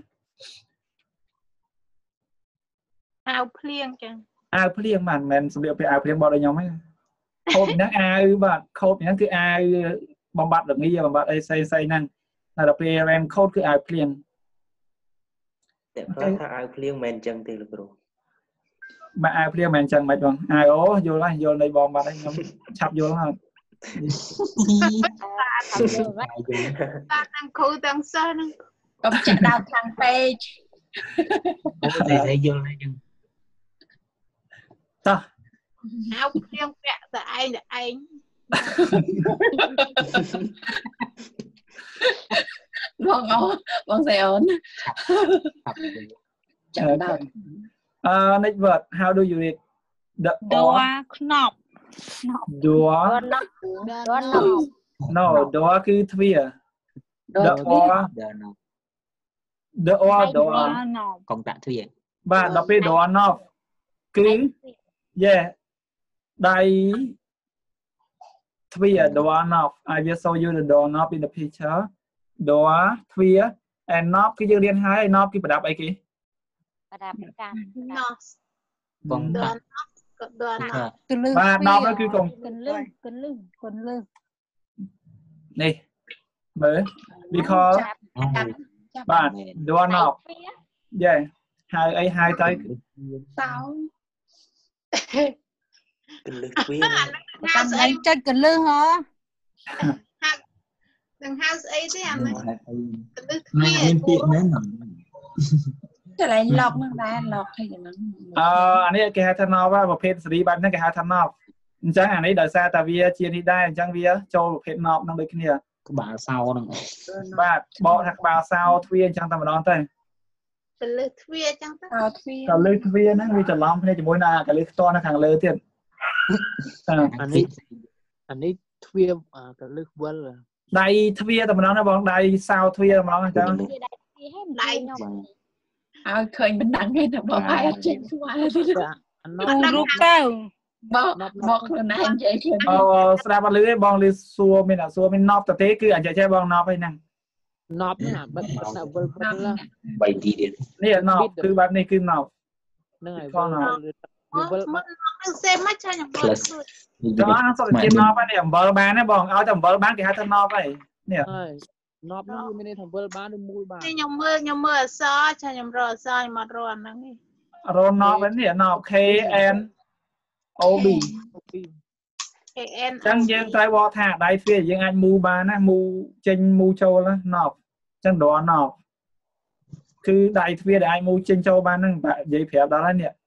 អាវភ្លៀងចឹងអាវភ្លៀងមិនមែនសម្លៀកបំពាក់អាវភ្លៀងបត់ឲ្យខ្ញុំទេ coat ហ្នឹងអាវបាទ coat ហ្នឹងគឺអាវបំបត្តិរងាបំបត្តិអីផ្សេងហ្នឹងតែដល់ពេល rain coat គឺអាវភ្លៀងតែខ្លះថាអាវភ្លៀងមិនមែនចឹងទេលោកគ្រូបាទអាវភ្លៀងមិនមែនចឹងមិនបងអាវអូយល់ហើយយល់នៃបងបាត់ហើយខ្ញុំឆាប់យល់ហើយតាទាំងគ្រូទាំងសិស្សហ្នឹងកុំចាក់ដោតខាងពេកអូតែយល់ហើយចឹងតោះអាវភ្លៀងពាក់តែឯងបងស្រីអូនចាក់ដោត next word how do you read the door knob door no door គឺទ្វារ the or door កងតាក់ទ្វារបាទដល់ពេល door knob គឺ yeah ដៃទ្វារ door knob I will show you the door knob in the picture door ទ្វារ and knob គឺយើងរៀនហើយ knob គឺប្រដាប់អីគេប្រដាប់កាន់ nos កងតាក់បាទ knob នោះគឺកងកន្លឹះនេះមើល we call បាទ door knob yeah ហើយអីហើយទៅសោកលឹះទ្វារកាន់ឯងចុចកន្លឹះហ៎នឹងហៅស្អីទេអានេះកន្លឹះទ្មានវារពាក្យហ្នឹងកន្លែងឡកហ្នឹងដែរឡកឲ្យហ្នឹងអានេះគេហៅថា knob ប្រភេទសេរីបែបហ្នឹងគេហៅថា knob អញ្ចឹងអានេះដោយសារតែវាជានេះដែរអញ្ចឹងវាចូលប្រភេទ knob ហ្នឹងដូចគ្នាក្បាលសោហ្នឹងបាទបកថាក្បាលសោទ្វារអញ្ចឹងតែម្ដងទៅកន្លឹះទ្វារអញ្ចឹងទៅសោទ្វារកលឹះទ្វារហ្នឹងវាច្រឡំគ្នាជាមួយនឹងកលឹះខ្ទាស់នៅខាងលើទៀតអានេះទ្វារកលឹះវិលដៃទ្វារតែម្ដងណាបងដៃសោទ្វារតែម្ដងអញ្ចឹងដៃឲ្យឃើញបណ្ដឹងទេតែបងឲ្យអត់ចេញស្វាយទេរូបទៅមកខ្លួនឯងនិយាយខ្លួនស្ដាប់អត់លឺទេបងលឺសួរមានអត់សួរមានណប់ទៅទេគឺអញ្ចឹងចេះបងណប់ហ្នឹងណប់ហ្នឹងបិទវិល 3ទីទៀតនេះណប់គឺបែបនេះគឺណប់ហ្នឹងហើយមកនឹងសេមកចាញ់អំបិលចង់សុខភាពណប់ហ្នឹងអំបិលបានទេបងឲ្យតែអំបិលបានគេហៅថាណប់ហើយនេះហើយណប់ហ្នឹងមានន័យថាវិលបានឬមូលបានខ្ញុំមើលអសចាញ់ខ្ញុំរកអសខ្ញុំអត់រកអាហ្នឹងទេរណប់នេះណប់ K N O B ចឹងយើងត្រូវវល់ថាដៃទ្វារយើងអាចមូបានណាមូចេញមូចូលណាណប់ចឹងដរណប់គឺដៃទ្វារដែលអាចមូចេញចូលបានហ្នឹងបាទនិយាយប្រាប់ដល់ហើយនេះ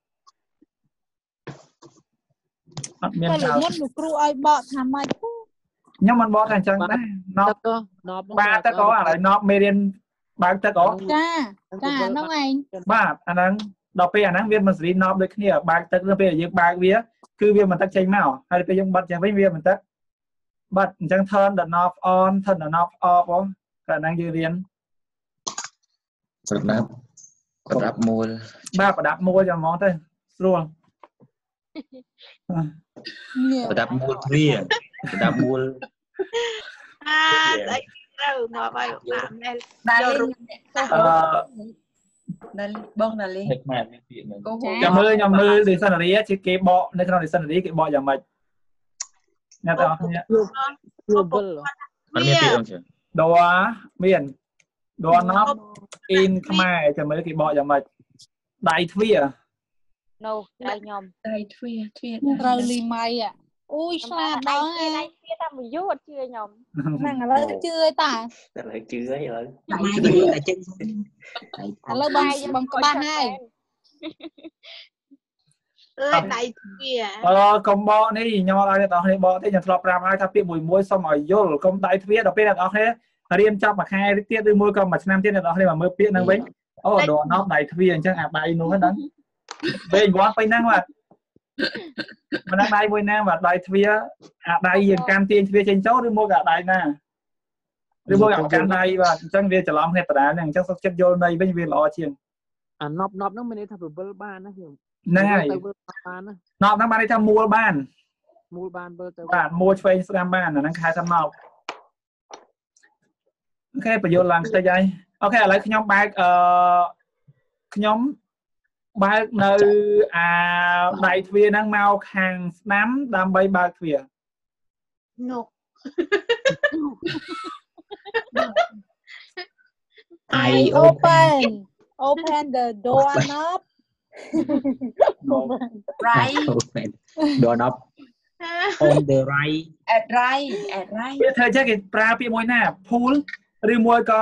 អត់មានចោលមុនលោកគ្រូឲ្យបកថាម៉េចខ្ញុំមិនបកថាអញ្ចឹងដែរណប់បាទតើក៏ឥឡូវណប់មេរៀនបើកតើក៏ចាហ្នឹងឯងបាទអាហ្នឹងដល់ពេលអាហ្នឹងវាមិនសេរីណប់ដូចគ្នាបើកទឹកទៅពេលយើងបើកវាគឺវាមិនទឹកចេញមកហើយពេលយើងបិទចេះវិញវាមិនទឹកបិទអញ្ចឹង turn the knob on turn the knob off កាលហ្នឹងយើងរៀនប្រដាប់មូលបាទប្រដាប់មូលចាំហ្មងទៅស្រួលប្រដាប់មូលទ្វារប្រដាប់មូលស្អីត្រូវមកឲ្យបានដែរបងណាលីចាំមើលខ្ញុំមើល dictionary ជាគេបកនៅក្នុង dictionary គេបកយ៉ាងម៉េចអ្នកទាំងអស់គ្នាវិលអត់មានពាក្យអញ្ចឹង door មាន door knob in ខ្មែរចាំមើលគេបកយ៉ាងម៉េចដៃទ្វារនោះដៃខ្ញុំដៃទ្វារត្រូវលីម៉ៃអូយឆ្លាតដល់ឯងដៃទ្វារតែមួយយូរអត់ជឿខ្ញុំហ្នឹងឥឡូវជឿឯតាតែឥឡូវជឿហើយឥឡូវតែចេញឥឡូវបងក្បាស់ហើយដៃទ្វារកុំបកនេះខ្ញុំអត់ឲ្យអ្នកទាំងអស់គ្នាបកទេខ្ញុំធ្លាប់ប្រាប់ហើយថាពាក្យមួយសុំឲ្យយល់កុំដៃទ្វារដល់ពេលអ្នកទាំងអស់គ្នារៀនចប់មួយខែទៀតឬមួយក៏មួយឆ្នាំទៀតអ្នកទាំងអស់គ្នាមកមើលពាក្យហ្នឹងវិញអូដកណប់ដៃទ្វារអញ្ចឹងអាដៃនោះហ្នឹងពេលវត្តពេញហ្នឹងបាទមិនដឹងដៃមួយណាបាទដៃទ្វារអាដៃយើងកាន់ទាញទ្វារចេញចូលឬមកអាដៃណាឬមកអាកាន់ដៃបាទអញ្ចឹងវាច្រឡំគ្នាដដែលហ្នឹងអញ្ចឹងសុខចិត្តយល់ន័យវិញវាល្អជាងអាណប់ហ្នឹងមានន័យថាវិលបានណាខ្ញុំហ្នឹងហើយទៅវិលបានណាណប់ហ្នឹងបានន័យថាមូលបានវិលទៅបាទមូលឆ្វេងស្ដាំបានអាហ្នឹងខែថាណប់អូខេបញ្យល់ឡើងតិចហើយអូខេឥឡូវខ្ញុំបើកខ្ញុំបើកនៅអាដៃទ្វារហ្នឹងមកខាងស្ដាំដើម្បីបើកទ្វារនោះ I open the door knob right door knob on the right at right វាធ្វើចេះគេប្រើពាក្យមួយណា pull ឬមួយក៏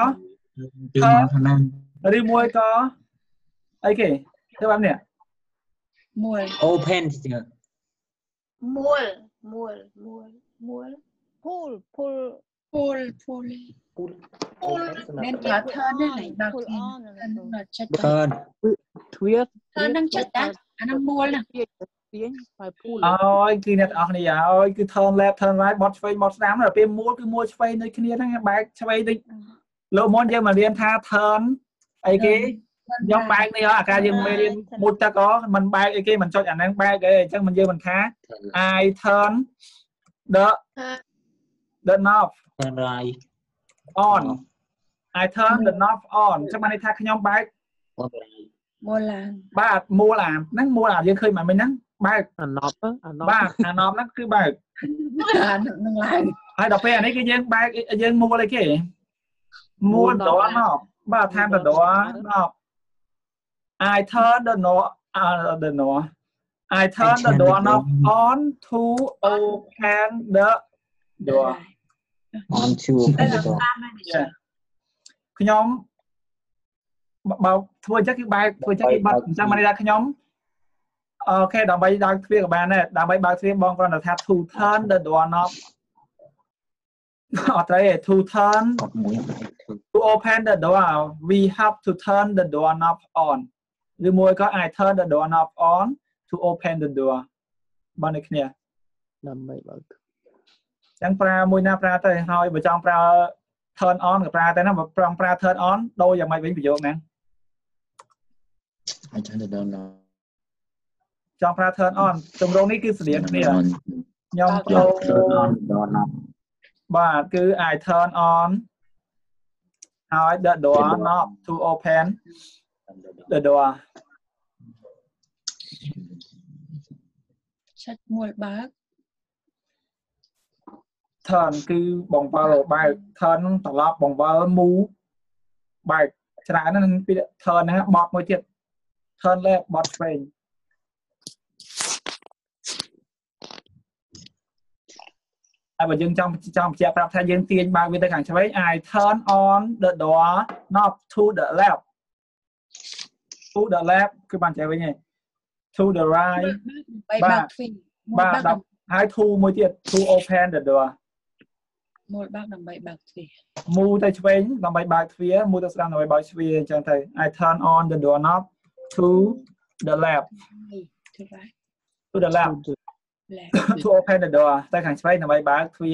ឬមួយក៏អីគេទៅបែបនេះមួយ open មួល pull pull មានប្រើ turn ទេណាបើគេ turn ទ្វារ turn នឹងចិត្តតាអានឹងមួលណាទាញហើយ pull អូយគឺអ្នកទាំងអស់គ្នាអូយគឺ turn left turn right បត់ឆ្វេងបត់ស្ដាំដល់ពេលមួលគឺមួលឆ្វេងដូចគ្នាហ្នឹងបែកឆ្វេងដូចលោកមុនយើងមករៀនថា turn អីគេយកបែកនេះអាការយើងមេរៀនមុតទឹកមិនបែកអីគេមិនចុចអាហ្នឹងបែកអីអញ្ចឹងមិនយើងមិនថា I turn the knob turn right on I turn the knob on អញ្ចឹងបានន័យថាខ្ញុំបែកមួលឡើងបាទមួលអាហ្នឹងមួលអាយើងឃើញមកមិញហ្នឹងបែកអា knob បាទអា knob ហ្នឹងគឺបែកអានឹងឡើងហើយដល់ពេលអានេះគឺយើងបែកយើងមួលអីគេមួល door knob បាទតាម the door knob I turn the knob I turn the door knob on to open the door on to open the door ខ្ញុំបើធ្វើអញ្ចឹងគឺបែកធ្វើអញ្ចឹងគឺបាត់អញ្ចឹងមកន័យថាខ្ញុំអូខេដើម្បីបើកទ្វារក៏បានដែរដើម្បីបើកទ្វារបងគ្រាន់តែថា to turn the door knob អត់ទេ to turn to open the door we have to turn the door knob on ឬមួយក៏ I turn the door knob on to open the door បងអ្នកគ្នាដើម្បីបើកអញ្ចឹងប្រើមួយណាប្រើទៅហើយបើចង់ប្រើ turn on ក៏ប្រើទៅណាបើប្រងប្រើ turn on ដូរយ៉ាងម៉េចវិញប្រយោគហ្នឹង I turn the door knob ចង់ប្រើ turn on ទម្រង់នេះគឺស្រៀងគ្នាខ្ញុំចូល turn on door knob បាទគឺ I turn on ហើយ the door knob to open the door ឆាច់មួលបើក turn គឺបង្វិលបើក turn ត្រឡប់បង្វិល move បើកច្រើនណាស់ពី turn ហ្នឹងបត់មួយទៀត turn left បត់ឆ្វេងហើយបើយើងចង់បញ្ជាក់ប្រាប់ថាយើងទាញបើកវាទៅខាងឆ្វេង I turn on the door knob to the left គឺបានចេះវិញឯង to the right បាទបាទហើយ to មួយទៀត to open the door មួលបើកដើម្បីបើកទ្វារ move ទៅឆ្វេងដើម្បីបើកទ្វារ move ទៅស្ដាំដើម្បីបើកទ្វារអញ្ចឹងទៅ I turn on the door knob to the left to the left to open the door ទៅខាងឆ្វេងដើម្បីបើកទ្វារ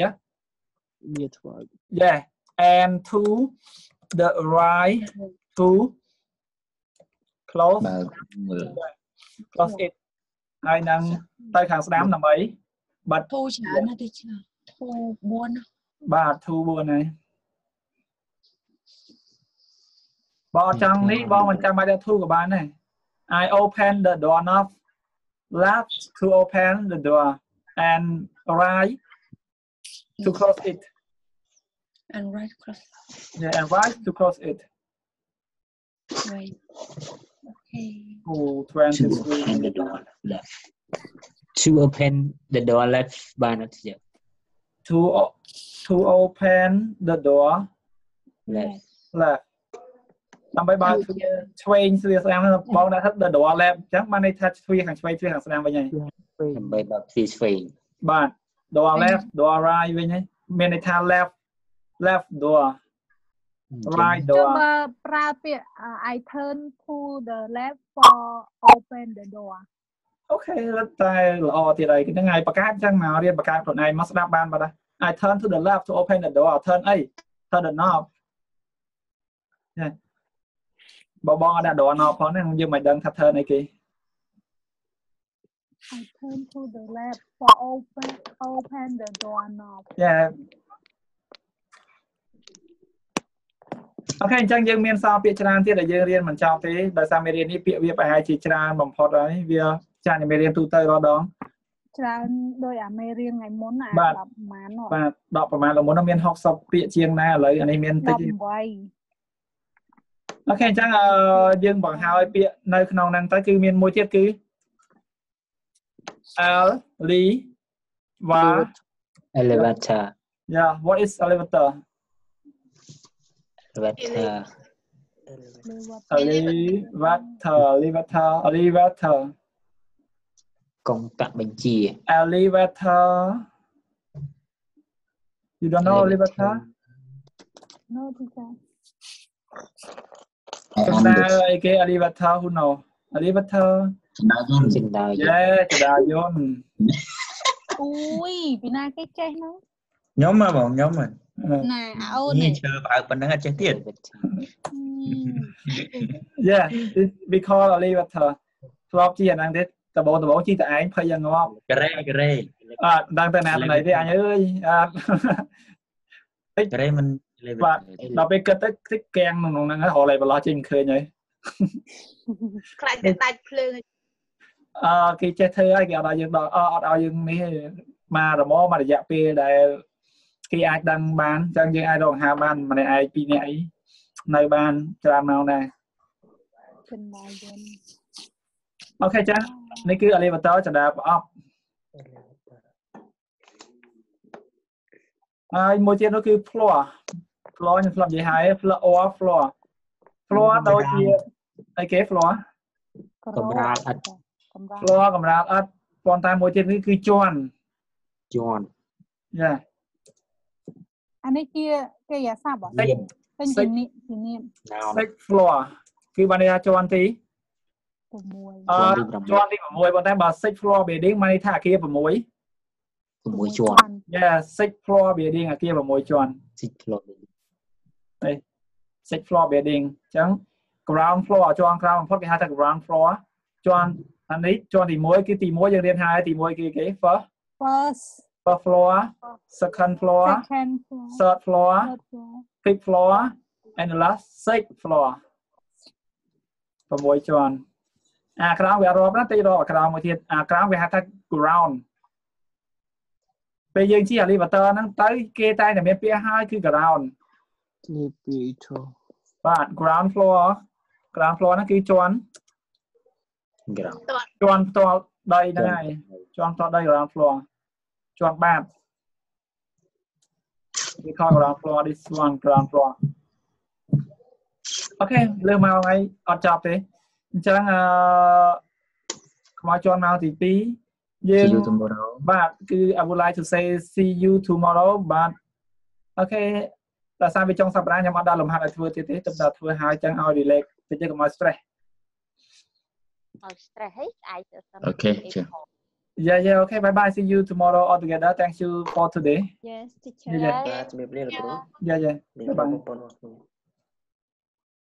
yeah and to the right to close it ហើយនឹងទៅខាងស្ដាំដើម្បីបិទធូរច្រើនណាស់ទីឆ្នោធូរ4 បាទធូរ4ហើយបើអត់ចង់នេះបងមិនចាំបាច់ធូរក៏បានដែរ I open the door knob left to open the door and right to close it and right close yeah and right to close it right okay oh 23 the door left to open the door left បានអត់ទេ to open the door left ដើម្បីបើកទ្វារឆ្វេងទ្វារស្ដាំបងដាក់ថា the door left អញ្ចឹងបានន័យថាទ្វារខាងឆ្វេងទ្វារខាងស្ដាំវិញហើយដើម្បីបើកទ្វារឆ្វេងបាទ door left door right វិញហើយមានន័យថា left door right door បើប្រើពាក្យ I turn to the left for open the door អូខេតែល្អទៀតហើយហ្នឹងហើយបង្កើតអញ្ចឹងមករៀនបង្កើតខ្លួនឯងមកស្ដាប់បានបាទ I turn to the left to open the door turn អី turn the knob បងអត់ដាក់ door knob ផងហ្នឹងយើងមិនដឹងថា turn អីគេ I turn to the left for open the door knob អូខេអញ្ចឹងយើងមានសល់ពាក្យច្រើនទៀតដែលយើងរៀនមិនចប់ទេដោយសារមេរៀននេះពាក្យវាប្រហែលជាច្រើនបំផុតហើយវាចាញ់មេរៀនទូទៅរាល់ដងច្រើនដោយអាមេរៀនថ្ងៃមុនអា10ប្រហែលបាទ10ប្រហែលមុនមាន60ពាក្យជាងណាឥឡូវអានេះមានតិចអូខេអញ្ចឹងយើងបង្ហើយពាក្យនៅក្នុងហ្នឹងទៅគឺមានមួយទៀតគឺ elevator yeah what is elevator elevator កុងតាក់បញ្ជា elevator You don't know elevator? No, teacher. Chúng ta cái elevator who know? Elevator. Yeah, Đào Dôn. Ui, vì nào cái chơi nó. Nhóm mà bọn nhóm mình. Nè, ôn này. Chờ bảo phần năng chơi tiền. Yeah, we call elevator. Flop chi năng thế. Tờ bộ chi tại anh phải dân không? Cái rê. Đang tên nào này đi anh ơi. Cái rê mình. Và đọc cái tích kèn nó họ lại và lo trình khơi nhỉ. Cái chế thơ ai kìa ở dương này mà rồi mô mà dạ bê để khi ai đăng bán chẳng như ai đồng hà bán mà này ai bị nhảy nơi bán cho làm nào nè. Ok chứ này cứ elevator cho đạp up. Môi trên nó cứ floor nhưng floor gì hay floor đâu chia ai kế floor floor cầm ra còn tay môi trên cứ tròn yeah anh ấy kia cái gì sao bảo tên kỷ niệm six floor cứ bạn ấy tròn tí tròn tí mùi còn tay bảo six floor bề đỉnh mà đi thả kia vào mũi tròn yeah six floor bề đỉnh ở kia vào mũi tròn đây six floor bề đỉnh chẳng ground floor tròn ground floor cái hai thằng ground floor tròn anh ấy tròn thì mỗi cái tỉ mỗi dân liên hai tỉ mỗi cái first floor second floor third floor fifth floor and the last sixth floor và mỗi tròn ground về rồi đó tây rồi ground một thiệt ground về hai thằng ground bây giờ chỉ là elevator nó tới kê tay này bên phía haiคือ ground và ground floor nó cứ tròn to đây này tròn to đây ground floor tròn bát we call ground floor this one ground floor okay លើមកហើយអត់ចប់ទេអញ្ចឹងខ្មោចជន់មកទី2យើងបាទគឺ I would like to say see you tomorrow បាទ okay តែសារវាចុងសប្តាហ៍ខ្ញុំអត់ដល់លំហាត់ឲ្យធ្វើទៀតទេទឹកដល់ធ្វើហើយចឹងឲ្យ relax តិចទៅកុំឲ្យ stress ឲ្យ stress ហីស្អែកទៅសិន Okay yeah okay bye bye see you tomorrow all together thank you for today yes teacher yeah bye bye